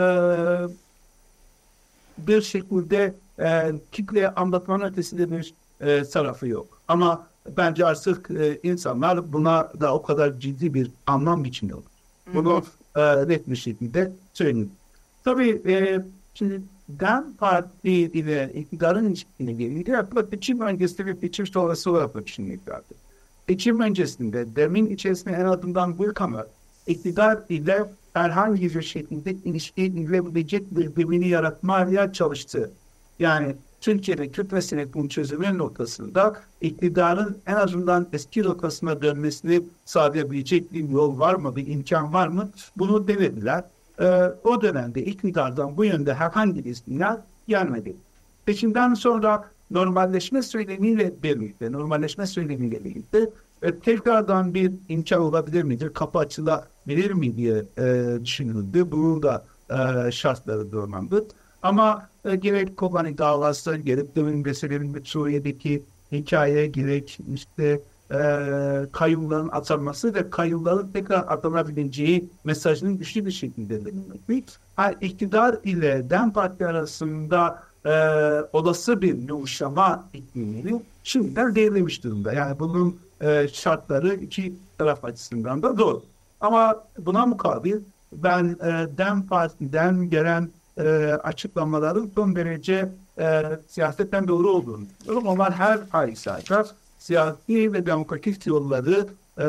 S4: bir şekilde e, kitleye anlatmanın ötesinde bir e, tarafı yok. Ama bence artık e, insanlar buna da o kadar ciddi bir anlam biçmiyorlar. Bunu e, net bir şekilde söyleyeyim. Tabii e, şimdi DEM Parti ile iktidarın ilişkisine gelince seçim öncesinde bir seçim sonrası olarak düşünmek Seçim öncesinde DEM'in içerisinde en azından bir kamer iktidar ile herhangi bir şekilde ilişkilebilecek bir birbirini yaratmaya çalıştı. Yani Türkiye'de Kürt meselesinin çözümü noktasında iktidarın en azından eski rotasına dönmesini sağlayabilecek bir yol var mı, bir imkan var mı? Bunu denediler. Ee, o dönemde iktidardan bu yönde herhangi bir sinyal gelmedi. Seçimden sonra normalleşme söylemiyle birlikte, normalleşme söylemiyle birlikte e, tekrardan bir imkan olabilir midir, kapı açılabilir mi diye e, düşünüldü. Bunun da e, şartları doğrulandı. Ama e, gerek Kobani davası, gerek demin meselelerin Suriye'deki hikaye, gerek işte e, kayyumların atanması ve kayyumların tekrar atanabileceği mesajının güçlü bir şekilde verilmek. Ha, iktidar ile DEM Parti arasında e, olası bir yumuşama iklimini şimdiden devlemiş durumda. Yani bunun e, şartları iki taraf açısından da doğru. Ama buna mukabil ben e, DEM Parti'den gelen e, açıklamaların son derece e, siyasetten doğru olduğunu düşünüyorum. Onlar her halükarda siyasi ve demokratik yolları e,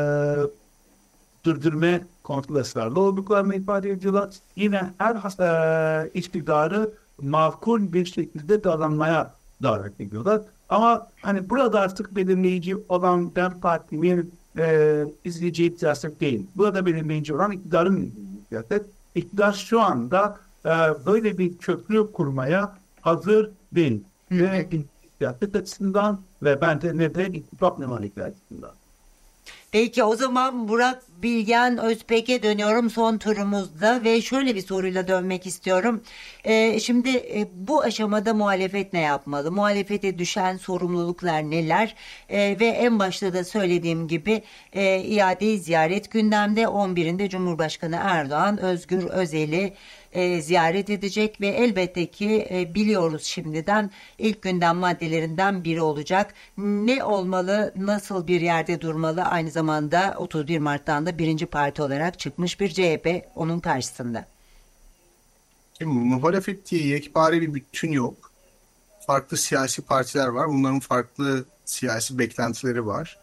S4: durdurma konusunda ısrarlı olduklarını ifade ediyorlar. Yine her e, iktidarı makul bir şekilde davranmaya davet ediyorlar. Ama hani burada artık belirleyici olan DEM Parti'nin e, izleyeceği siyaset değil. Burada belirleyici olan iktidarın siyaset. İktidar şu anda e, böyle bir köprü kurmaya hazır değil. Ne siyaset açısından ve bence ne de ittifak nemalikler açısından.
S1: Peki o zaman Burak Bilgen Özpek'e dönüyorum son turumuzda ve şöyle bir soruyla dönmek istiyorum. Ee, şimdi e, bu aşamada muhalefet ne yapmalı? Muhalefete düşen sorumluluklar neler? Ee, ve en başta da söylediğim gibi e, iade-i ziyaret gündemde. on birinde Cumhurbaşkanı Erdoğan Özgür Özel'i e, ziyaret edecek ve elbette ki e, biliyoruz şimdiden ilk gündem maddelerinden biri olacak. Ne olmalı, nasıl bir yerde durmalı? Aynı zamanda otuz bir Mart'tan da birinci parti olarak çıkmış bir C H P onun karşısında.
S5: Şimdi muhalefet diye yekpare bir bütün yok. Farklı siyasi partiler var. Bunların farklı siyasi beklentileri var.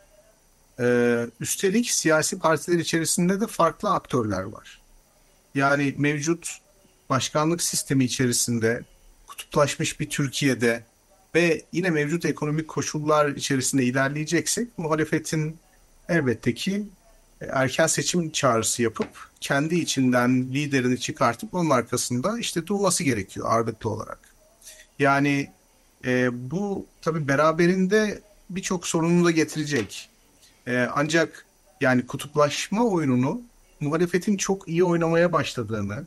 S5: Ee, üstelik siyasi partiler içerisinde de farklı aktörler var. Yani mevcut başkanlık sistemi içerisinde kutuplaşmış bir Türkiye'de ve yine mevcut ekonomik koşullar içerisinde ilerleyeceksek muhalefetin elbette ki erken seçim çağrısı yapıp kendi içinden liderini çıkartıp onun arkasında işte durması gerekiyor ağırlıklı olarak. Yani e, bu tabii beraberinde birçok sorunu da getirecek. E, ancak yani kutuplaşma oyununu muhalefetin çok iyi oynamaya başladığını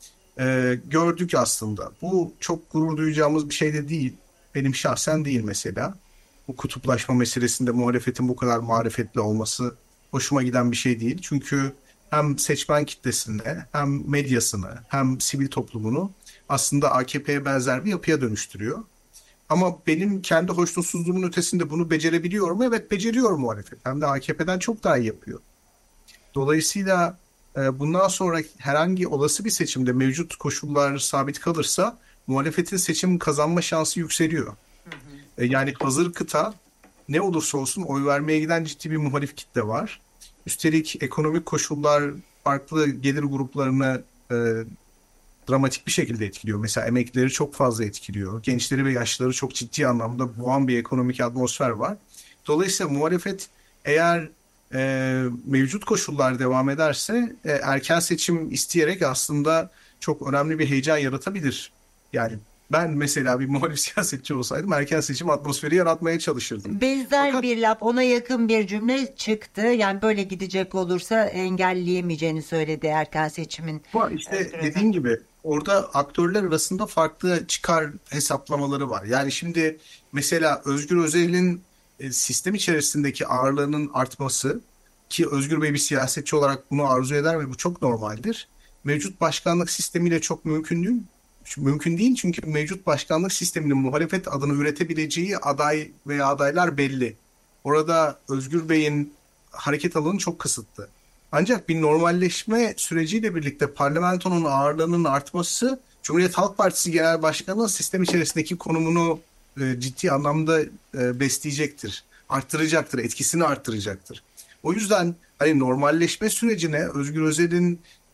S5: e, gördük aslında. Bu çok gurur duyacağımız bir şey de değil. Benim şahsen değil mesela. Bu kutuplaşma meselesinde muhalefetin bu kadar marifetli olması hoşuma giden bir şey değil. Çünkü hem seçmen kitlesinde hem medyasını hem sivil toplumunu aslında A K P'ye benzer bir yapıya dönüştürüyor. Ama benim kendi hoşnutsuzluğumun ötesinde bunu becerebiliyor mu? Evet, beceriyor muhalefet. Hem de A K P'den çok daha iyi yapıyor. Dolayısıyla e, bundan sonra herhangi olası bir seçimde mevcut koşullar sabit kalırsa muhalefetin seçim kazanma şansı yükseliyor. Hı hı. E, yani hazır kıta ne olursa olsun oy vermeye giden ciddi bir muhalif kitle var. Üstelik ekonomik koşullar farklı gelir gruplarını e, dramatik bir şekilde etkiliyor. Mesela emeklileri çok fazla etkiliyor. Gençleri ve yaşlıları çok ciddi anlamda boğan bir ekonomik atmosfer var. Dolayısıyla muhalefet eğer e, mevcut koşullar devam ederse e, erken seçim isteyerek aslında çok önemli bir heyecan yaratabilir. Yani ben mesela bir muhalif siyasetçi olsaydım erken seçim atmosferi yaratmaya çalışırdım.
S1: Benzer
S5: Fakat,
S1: bir laf, ona yakın bir cümle çıktı. Yani böyle gidecek olursa engelleyemeyeceğini söyledi erken seçimin.
S5: işte dediğim gibi orada aktörler arasında farklı çıkar hesaplamaları var. Yani şimdi mesela Özgür Özel'in e, sistem içerisindeki ağırlığının artması, ki Özgür Bey bir siyasetçi olarak bunu arzu eder ve bu çok normaldir. Mevcut başkanlık sistemiyle çok mümkün değil. Mümkün değil çünkü mevcut başkanlık sisteminin muhalefet adına üretebileceği aday veya adaylar belli. Orada Özgür Bey'in hareket alanı çok kısıtlı. Ancak bir normalleşme süreciyle birlikte parlamentonun ağırlığının artması Cumhuriyet Halk Partisi Genel Başkanı'nın sistem içerisindeki konumunu e, ciddi anlamda e, besleyecektir. Arttıracaktır, etkisini arttıracaktır. O yüzden hani normalleşme sürecine Özgür Özel'in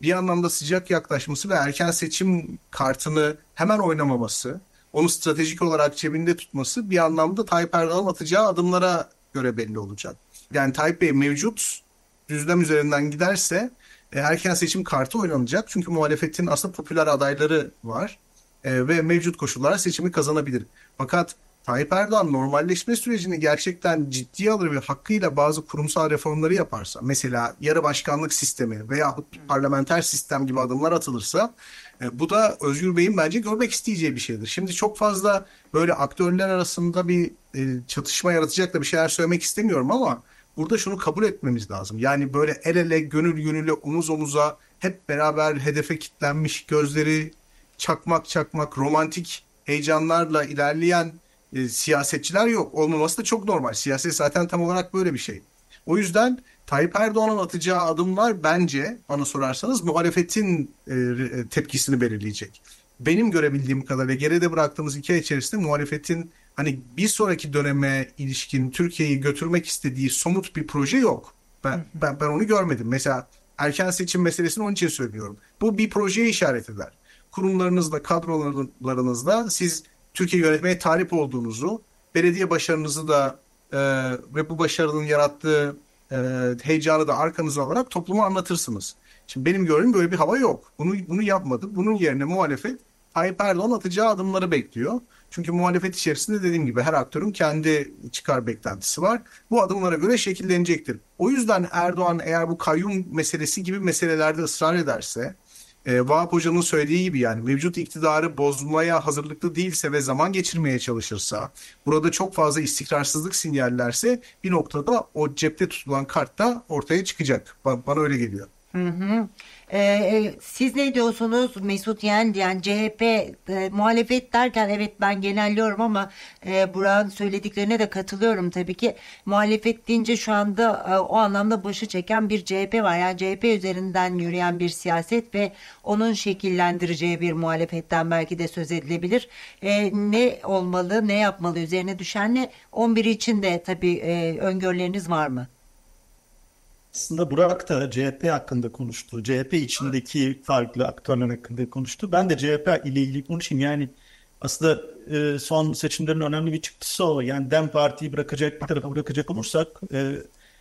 S5: bir anlamda sıcak yaklaşması ve erken seçim kartını hemen oynamaması, onu stratejik olarak cebinde tutması bir anlamda Tayyip Erdoğan'ın atacağı adımlara göre belli olacak. Yani Tayyip Bey mevcut düzlem üzerinden giderse e, erken seçim kartı oynanacak. Çünkü muhalefetin aslında popüler adayları var e, ve mevcut koşullara seçimi kazanabilir. Fakat Tayyip Erdoğan normalleşme sürecini gerçekten ciddiye alır ve hakkıyla bazı kurumsal reformları yaparsa, mesela yarı başkanlık sistemi veyahut bir parlamenter sistem gibi adımlar atılırsa, e, bu da Özgür Bey'in bence görmek isteyeceği bir şeydir. Şimdi çok fazla böyle aktörler arasında bir e, çatışma yaratacak da bir şeyler söylemek istemiyorum ama burada şunu kabul etmemiz lazım. Yani böyle el ele, gönül gönüle, omuz omuza hep beraber hedefe kilitlenmiş, gözleri çakmak çakmak, romantik heyecanlarla ilerleyen e, siyasetçiler yok. Olmaması da çok normal. Siyaset zaten tam olarak böyle bir şey. O yüzden Tayyip Erdoğan'ın atacağı adımlar bence bana sorarsanız muhalefetin e, tepkisini belirleyecek. Benim görebildiğim kadarıyla geride bıraktığımız iki ay içerisinde muhalefetin hani bir sonraki döneme ilişkin Türkiye'yi götürmek istediği somut bir proje yok. Ben, ben, ben onu görmedim. Mesela erken seçim meselesini onun için söylüyorum. Bu bir projeye işaret eder. Kurumlarınızda, kadrolarınızda siz Türkiye yönetmeye talip olduğunuzu, belediye başarınızı da e, ve bu başarının yarattığı e, heyecanı da arkanıza alarak topluma anlatırsınız. Şimdi benim gördüğüm böyle bir hava yok. Bunu bunu yapmadı. Bunun yerine muhalefet Tayyip Erdoğan atacağı adımları bekliyor. Çünkü muhalefet içerisinde dediğim gibi her aktörün kendi çıkar beklentisi var. Bu adımlara göre şekillenecektir. O yüzden Erdoğan eğer bu kayyum meselesi gibi meselelerde ısrar ederse, e, Vahap Hoca'nın söylediği gibi yani mevcut iktidarı bozmaya hazırlıklı değilse ve zaman geçirmeye çalışırsa, burada çok fazla istikrarsızlık sinyallerse bir noktada o cepte tutulan kart da ortaya çıkacak. Ba- bana öyle geliyor.
S1: Hı hı. Ee, siz ne diyorsunuz Mesut Yendi, yani C H P e, muhalefet derken evet ben genelliyorum ama e, Burak'ın söylediklerine de katılıyorum tabii ki. Muhalefet deyince şu anda e, o anlamda başı çeken bir C H P var. Yani C H P üzerinden yürüyen bir siyaset ve onun şekillendireceği bir muhalefetten belki de söz edilebilir. E, ne olmalı, ne yapmalı, üzerine düşen ne? on bir için de tabii e, öngörüleriniz var mı?
S3: Aslında Burak da C H P hakkında konuştu. C H P içindeki farklı aktörler hakkında konuştu. Ben de C H P ile ilgili konuşayım. Yani aslında e, son seçimlerin önemli bir çıktısı o. Yani DEM Parti'yi bırakacak, bir tarafa bırakacak olursak e,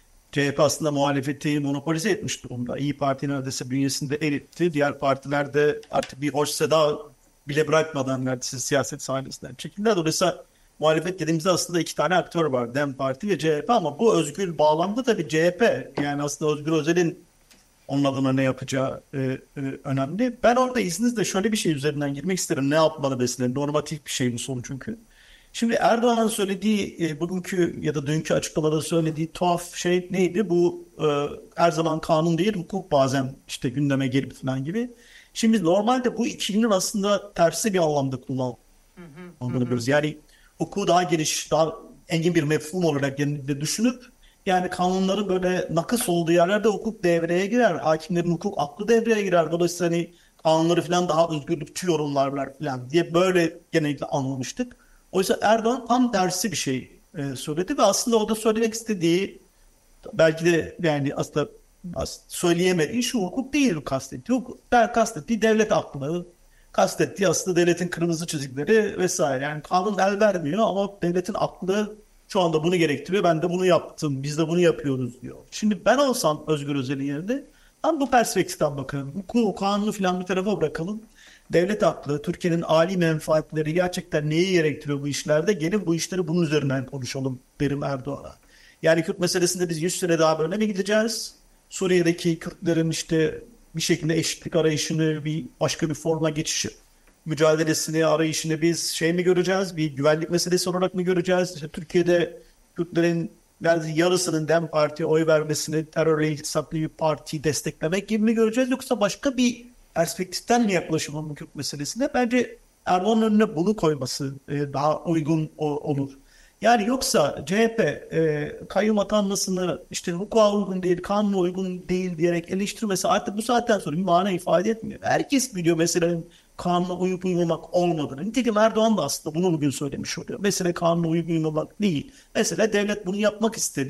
S3: C H P aslında muhalefeti monopolize etmiş durumda. İYİ Parti neredeyse bünyesinde eritti. Diğer partiler de artık bir hoş seda bile bırakmadan neredeyse siyaset sahnesinden çekildiler. Dolayısıyla muhalefet dediğimizde aslında iki tane aktör var. DEM Parti ve C H P, ama bu özgür bağlamda tabii C H P, yani aslında Özgür Özel'in onun adına ne yapacağı e, e, önemli. Ben orada izninizle şöyle bir şey üzerinden girmek isterim. Ne yapmalı mesela? Normatif bir şey bu soru çünkü. Şimdi Erdoğan'ın söylediği e, bugünkü ya da dünkü açıklamada söylediği tuhaf şey neydi? Bu e, her zaman kanun değil, hukuk bazen işte gündeme gelip falan gibi. Şimdi normalde bu ikilinin aslında tersi bir anlamda kullanıldığını biliyoruz. Yani hukuku daha geniş, daha engin bir mefhum olarak genellikle düşünüp, yani kanunların böyle nakıs olduğu yerlerde hukuk devreye girer. Hakimlerin hukuk aklı devreye girer. Dolayısıyla hani kanunları falan daha özgürlükçü yorumlarlar falan diye böyle genellikle anlamıştık. Oysa Erdoğan tam tersi bir şey e, söyledi ve aslında o da söylemek istediği, belki de yani aslında, aslında söyleyemediği şu hukuk değil kastettiği. Hukuk, der, kastettiği devlet aklı, kastettiği aslında devletin kırmızı çizgileri vesaire. Yani kanun el vermiyor ama devletin aklı şu anda bunu gerektiriyor. Ben de bunu yaptım. Biz de bunu yapıyoruz diyor. Şimdi ben olsam Özgür Özel'in yerinde ben bu perspektiften bakarım. Hukuku, kanunu falan bir tarafa bırakalım. Devlet aklı, Türkiye'nin âli menfaatleri gerçekten neyi gerektiriyor bu işlerde? Gelin bu işleri bunun üzerinden konuşalım derim Erdoğan'a. Yani Kürt meselesinde biz yüz sene daha böyle mi gideceğiz? Suriye'deki Kürtlerin işte bir şekilde eşitlik arayışını, bir başka bir forma geçiş mücadelesini, arayışını biz şey mi göreceğiz? Bir güvenlik meselesi olarak mı göreceğiz? İşte Türkiye'de Kürtlerin yani yarısının DEM Parti'ye oy vermesini terörle iltisaklı bir partiyi desteklemek gibi mi göreceğiz? Yoksa başka bir perspektiften mi yaklaşımın bu Kürt meselesine? Bence Erdoğan'ın önüne bunu koyması e, daha uygun o, olur. Yani yoksa C H P e, kayyum atanmasını işte hukuka uygun değil, kanuna uygun değil diyerek eleştirmesi artık bu saatten sonra bir mana ifade etmiyor. Herkes biliyor meselenin kanuna uyup uymamak olmadığını. Nitekim Erdoğan da aslında bunu bugün söylemiş oluyor. Mesele kanuna uyup uymamak değil. Mesele devlet bunu yapmak istedi.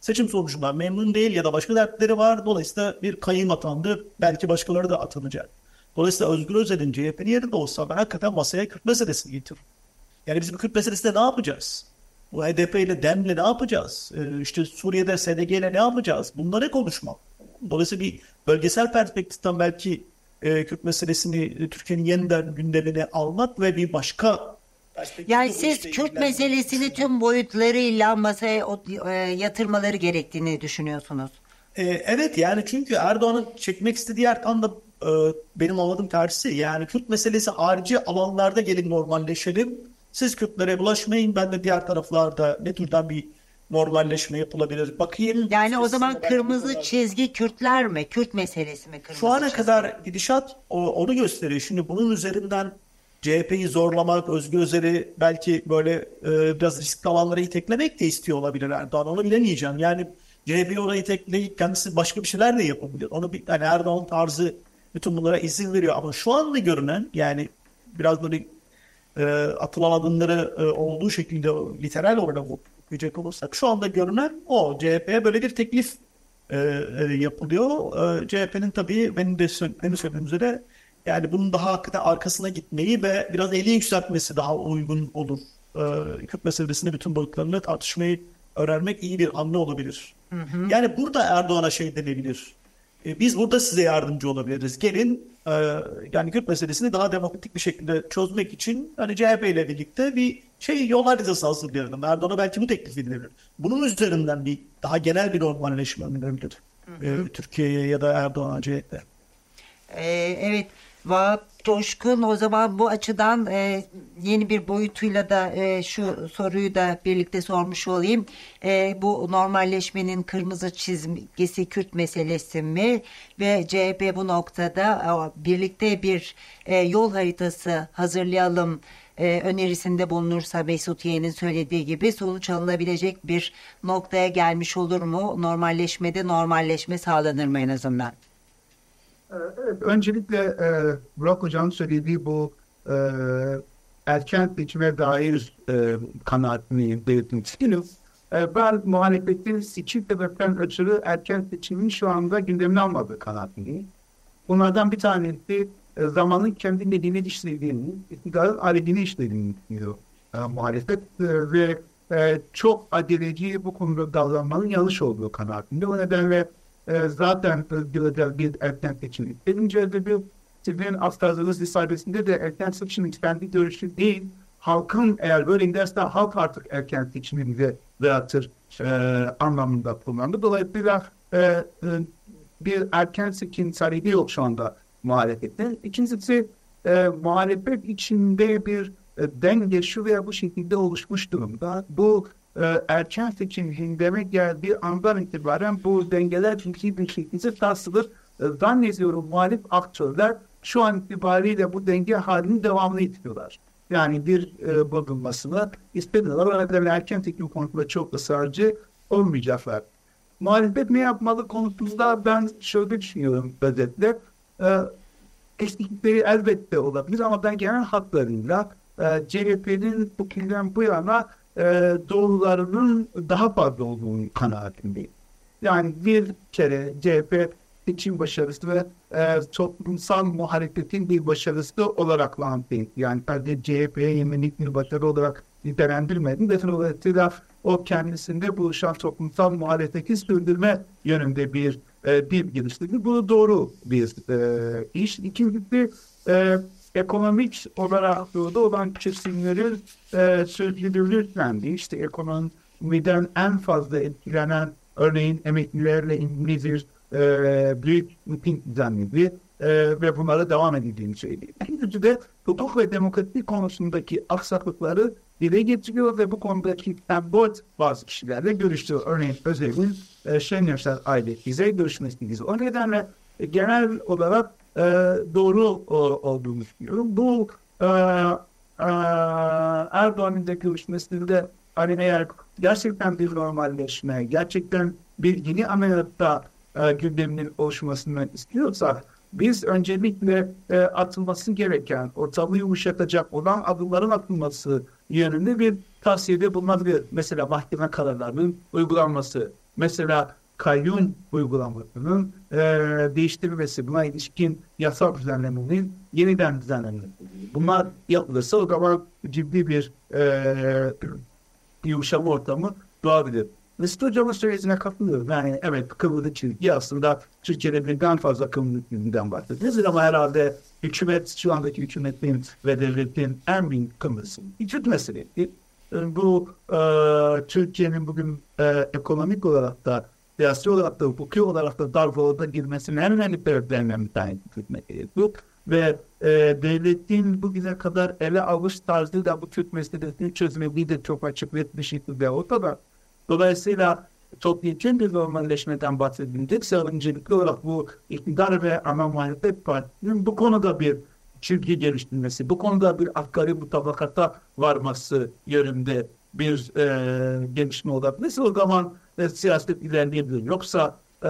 S3: seçim sonucundan memnun değil ya da başka dertleri var. Dolayısıyla bir kayyum atandı. Belki başkaları da atanacak. Dolayısıyla Özgür Özel'in C H P'nin yerinde olsa ben hakikaten masaya Kürt meselesini getiririm. Yani biz bu Kürt meselesinde ne yapacağız? Bu H D P ile DEM'le ne yapacağız? Ee, işte Suriye'de S D G ile ne yapacağız? Bunları konuşmak. Dolayısıyla bir bölgesel perspektiften belki e, Kürt meselesini e, Türkiye'nin yeniden gündemine almak ve bir başka
S1: Yani siz Kürt meselesini tüm boyutlarıyla masaya e, yatırmaları gerektiğini düşünüyorsunuz.
S3: Ee, evet yani çünkü Erdoğan'ın çekmek istediği yer tam da e, benim anladığım tersi. Yani Kürt meselesi harici alanlarda gelin normalleşelim. Siz Kürtlere bulaşmayın. Ben de diğer taraflarda ne türden bir normalleşme yapılabilir bakayım.
S1: Yani o zaman
S3: Sesinde
S1: kırmızı
S3: belki
S1: çizgi Kürtler mi? Kürt meselesi mi kırmızı
S3: şu ana
S1: çizgi?
S3: kadar gidişat o- onu gösteriyor. Şimdi bunun üzerinden C H P'yi zorlamak, Özgür Özel'i belki böyle e, biraz riskli alanlara iteklemek de istiyor olabilir Erdoğan. Onu bilemeyeceğim. Yani C H P'yi ona itekleyip kendisi başka bir şeyler de yapabilir. Onu bir, hani Erdoğan tarzı bütün bunlara izin veriyor. Ama şu anda görünen yani biraz böyle e, atılan adımları e, olduğu şekilde literal olarak okuyacak olursak şu anda görünen o. C H P'ye böyle bir teklif e, e, yapılıyor. E, C H P'nin tabii benim de sö- benim söylediğim üzere yani bunun daha hakikaten arkasına gitmeyi ve biraz eli yükseltmesi daha uygun olur. E, Kürt meselesini bütün boyutlarını tartışmayı öğrenmek iyi bir hamle olabilir. Yani burada Erdoğan'a şey denebilir. E, biz burada size yardımcı olabiliriz. Gelin e, yani Kürt meselesini daha demokratik bir şekilde çözmek için hani C H P ile birlikte bir şey yol haritası hazırlayalım. Erdoğan'a belki bu teklif edilebilir. Bunun üzerinden bir daha genel bir normalleşme önerebilir. E, Türkiye'ye ya da Erdoğan'a C H P.
S1: Ee, evet, Vahap Coşkun, o zaman bu açıdan e, yeni bir boyutuyla da e, şu soruyu da birlikte sormuş olayım. E, bu normalleşmenin kırmızı çizgisi Kürt meselesi mi ve C H P bu noktada e, birlikte bir e, yol haritası hazırlayalım e, önerisinde bulunursa Mesut Yeğen'in söylediği gibi sonuç alınabilecek bir noktaya gelmiş olur mu? Normalleşmede normalleşme sağlanır mı en azından?
S4: Evet, öncelikle e, Burak Hoca'nın söylediği bu e, erken seçime dair e, kanaatini belirtmek istiyorum. E, ben muhalefetin seçim sebepten ötürü erken seçimin şu anda gündemine almadığı kanaatindeyim. Bunlardan bir tanesi e, zamanın kendi dediğini işlediğini, iktidarın aleyhine işlediğini düşünüyor e, muhalefet e, ve e, çok aceleci bu konuda davranmanın yanlış olduğu kanaatinde. O nedenle e, zaten Özgür'de bir erken seçim istenince de bir sizin astarlarınız isabesinde de erken seçim istendi görüşü değil. Halkın eğer böyle giderse halk artık erken seçimi bize dağıtır e, anlamında kullandı. Dolayısıyla e, e, bir erken seçim talebi yok şu anda muhalefette. İkincisi e, muhalefet içinde bir e, denge şu veya bu şekilde oluşmuş durumda. Bu e, erken seçim gündeme geldiği andan itibaren bu dengeler ciddi bir şekilde sarsılır. E, zannediyorum muhalif aktörler şu an itibariyle bu denge halini devamlı istiyorlar. Yani bir e, bozulmasını istediler. O nedenle erken seçim konusunda çok ısrarcı olmayacaklar. Muhalefet ne yapmalı konusunda ben şöyle düşünüyorum özetle. E, eksiklikleri elbette olabilir ama ben genel hatlarıyla e, C H P'nin bu günden bu yana e, doğrularının daha fazla olduğunu kanaatindeyim. Yani bir kere C H P seçim başarısı ve e, toplumsal muhalefetin bir başarısı olarak lanse etti. Yani sadece C H P'ye yemelik bir başarı olarak nitelendirmedim. Dolayısıyla o kendisinde buluşan toplumsal muhalefeti sürdürme yönünde bir e, bir geliştirdi. Bu doğru bir e, iş. İkincisi e, ekonomik olarak doğru olan kesimlerin e, sürdürülürken işte ekonomiden en fazla etkilenen örneğin emeklilerle ilgili bir e, büyük miting düzenledi e, ve bunlara devam edildiğini söyledi. İkincisi de hukuk ve demokrasi konusundaki aksaklıkları dile getiriyor ve bu konudaki sembol bazı kişilerle görüştü. Örneğin Özel'in e, Şenyörsel ailesiyle görüşmesini izliyor. O nedenle e, genel olarak e, doğru o, olduğunu düşünüyorum. Bu e, e, Erdoğan'ın da görüşmesinde hani eğer gerçekten bir normalleşme, gerçekten bir yeni ameliyatta e, gündeminin oluşmasını istiyorsak biz öncelikle e, atılması gereken, ortalığı yumuşatacak olan adımların atılması yönünde bir tavsiyede bulunabilir. Mesela mahkeme kararlarının uygulanması Mesela kayyum uygulamasının e, değiştirilmesi, buna ilişkin yasal düzenlemenin yeniden düzenlenmesi. Bunlar yapılırsa o zaman ciddi bir e, yumuşama ortamı doğabilir. Mesut Hocam'ın söylediğine katılıyorum. Yani evet, kırmızı çizgi aslında Türkiye'de birden fazla kırmızı çizgiden bahsediyoruz ama herhalde hükümet, şu andaki hükümetin ve devletin en büyük kırmızısı hükümet meselesi. Bu e, Türkiye'nin bugün e, ekonomik olarak da, siyasi olarak da, hukuki olarak da darboğaza girmesinin en önemli sebeplerinden bir tanesi Türk meselesi. Ve e, devletin bugüne kadar ele alış tarzı da bu Türk meselesini çözmeyi de çok açık ve bir şekilde ortada. Dolayısıyla çok yetkin bir normalleşmeden bahsedildik. Öncelikli olarak bu iktidar ve ana muhalefet partisinin bu konuda bir çizgi geliştirmesi, bu konuda bir asgari mutabakata varması yönünde bir e, gelişme olabilir. O zaman e, siyaset ilerleyebilir. Yoksa e,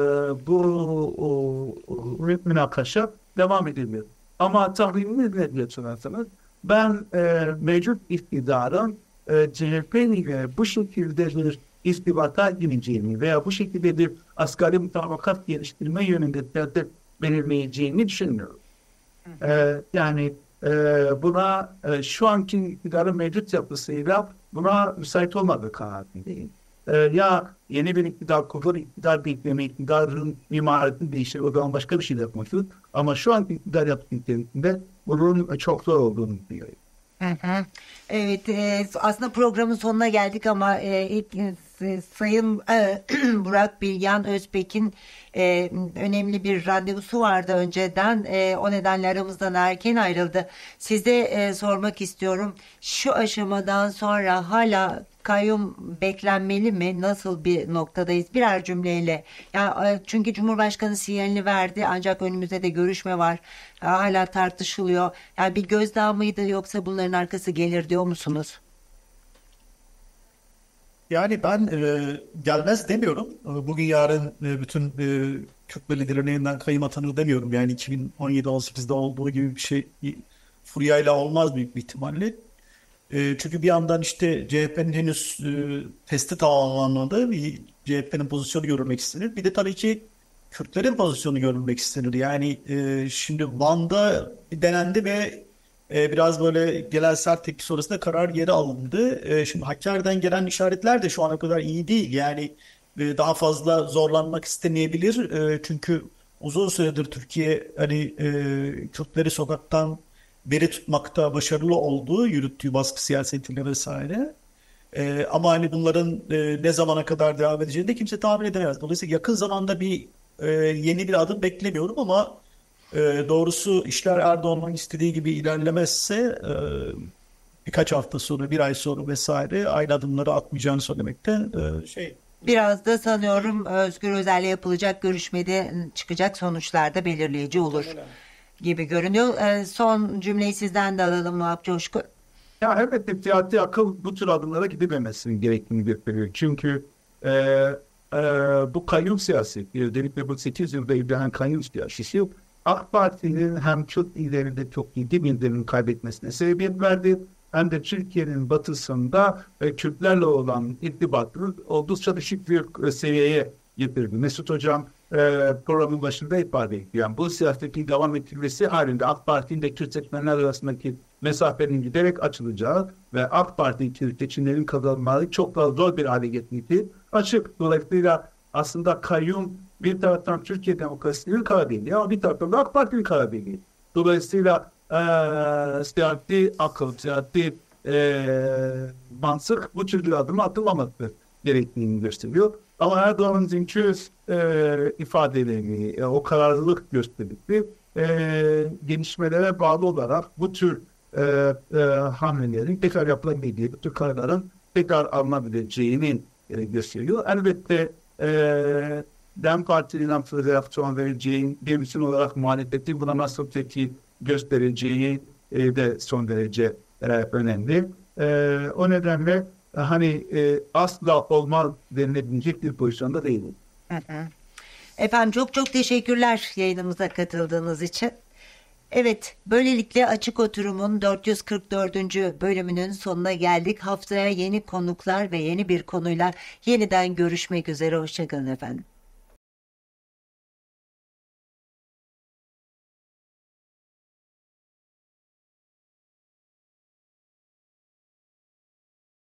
S4: bu o, o, münakaşa devam edebilir. Ama tahminimi ne diye sorarsanız, ben e, mevcut iktidarın e, C H P'nin bu şekilde bir istibata gireceğini veya bu şekilde bir asgari mutabakat geliştirme yönünde siyaset belirleyeceğini düşünmüyorum. Ee, yani e, buna e, şu anki iktidarın mevcut yapısıyla buna müsait olmadığı kanaatindeyim. Ee, ya yeni bir iktidar kurulur, iktidar bekleme, iktidarın mimarisini değiştirir, o zaman başka bir şey yapmışız. Ama şu anki iktidar yaptığı içerisinde bunun çok zor olduğunu düşünüyorum.
S1: Hı hı. Evet, e, aslında programın sonuna geldik ama e, ilk, e, Sayın e, Burak Bilgehan Özbek'in e, önemli bir randevusu vardı önceden. E, o nedenle aramızdan erken ayrıldı. Size e, sormak istiyorum. Şu aşamadan sonra hala kayyum beklenmeli mi? Nasıl bir noktadayız? Birer cümleyle. Ya, e, çünkü Cumhurbaşkanı sinyalini verdi ancak önümüzde de görüşme var. Ya, hala tartışılıyor. Yani bir gözdağı mıydı yoksa bunların arkası gelir diyor musunuz?
S3: Yani ben e, gelmez demiyorum. E, Bugün yarın e, bütün e, Kürt belediyelerinin kayyum atanır demiyorum. Yani iki bin on yedi on sekizde olduğu gibi bir şey furyayla olmaz büyük bir ihtimalle. E, çünkü bir yandan işte C H P'nin henüz e, testi tamamlanmadı. Bir C H P'nin pozisyonu görülmek istenir. Bir de tabii ki Kürtlerin pozisyonu görülmek istenir. Yani e, şimdi Van'da bir denendi ve e, biraz böyle gelen sert tepki sonrasında karar geri alındı. E, şimdi Hakkari'den gelen işaretler de şu ana kadar iyi değil. Yani e, daha fazla zorlanmak istemeyebilir. E, çünkü uzun süredir Türkiye hani e, Kürtleri sokaktan beri tutmakta başarılı olduğu, yürüttüğü baskı siyasetiyle vesaire. Ee, ama hani bunların e, ne zamana kadar devam edeceğini de kimse tahmin edemez. Dolayısıyla yakın zamanda bir e, yeni bir adım beklemiyorum ama e, doğrusu işler Erdoğan'ın istediği gibi ilerlemezse e, birkaç hafta sonra, bir ay sonra vesaire aynı adımları atmayacağını söylemekte e, şey.
S1: Biraz da sanıyorum Özgür Özel'le yapılacak görüşmede çıkacak sonuçlar da belirleyici olur gibi görünüyor. E, son cümleyi sizden de alalım Vahap Coşkun.
S4: Ya elbette siyasi akıl bu tür adımlara gidememesinin gerektiğini gösteriyor. Çünkü e, e, bu kayyum siyaseti, özellikle bu sekiz yılda ilerleyen kayyum siyaseti AK Parti'nin hem Kürt illerinde çok ciddi bir kaybetmesine sebebiyet verdi. Hem de Türkiye'nin batısında e, Kürtlerle olan irtibatını oldukça düşük bir e, seviyeye getirdi. Mesut Hocam e, programın başında ifade etti. Yani bu siyasetin devam ettirilmesi halinde AK Parti'nin de Kürt seçmenler arasındaki mesafenin giderek açılacağı ve AK Parti için seçimlerin kazanılması çok daha zor bir hale getirdi. Açık. Dolayısıyla aslında kayyum bir taraftan Türkiye Demokrasi'nin karar değil ama bir taraftan da AK Parti'nin karar değil. Dolayısıyla e, siyasi akıl, siyasi e, mantık bu tür bir adımı atılmaması gerektiğini gösteriyor. Ama Erdoğan'ın dünkü e, ifadelerini, e, o kararlılık gösterisi e, gelişmelere bağlı olarak bu tür e, e, hamlelerin tekrar yapılabildiği, bu tür kararların tekrar alınabileceğini e, gösteriyor. Elbette e, DEM Parti'nin federasyon vereceği, bir bütün olarak muhalefetin buna nasıl tepki göstereceği e, de son derece e, önemli. E, o nedenle hani e, asla olmaz denilebilecek bir pozisyonda değilim.
S1: Hı hı. Efendim çok çok teşekkürler yayınımıza katıldığınız için. Evet, böylelikle Açık Oturum'un dört yüz kırk dördüncü bölümünün sonuna geldik. Haftaya yeni konuklar ve yeni bir konuyla yeniden görüşmek üzere. Hoşçakalın efendim.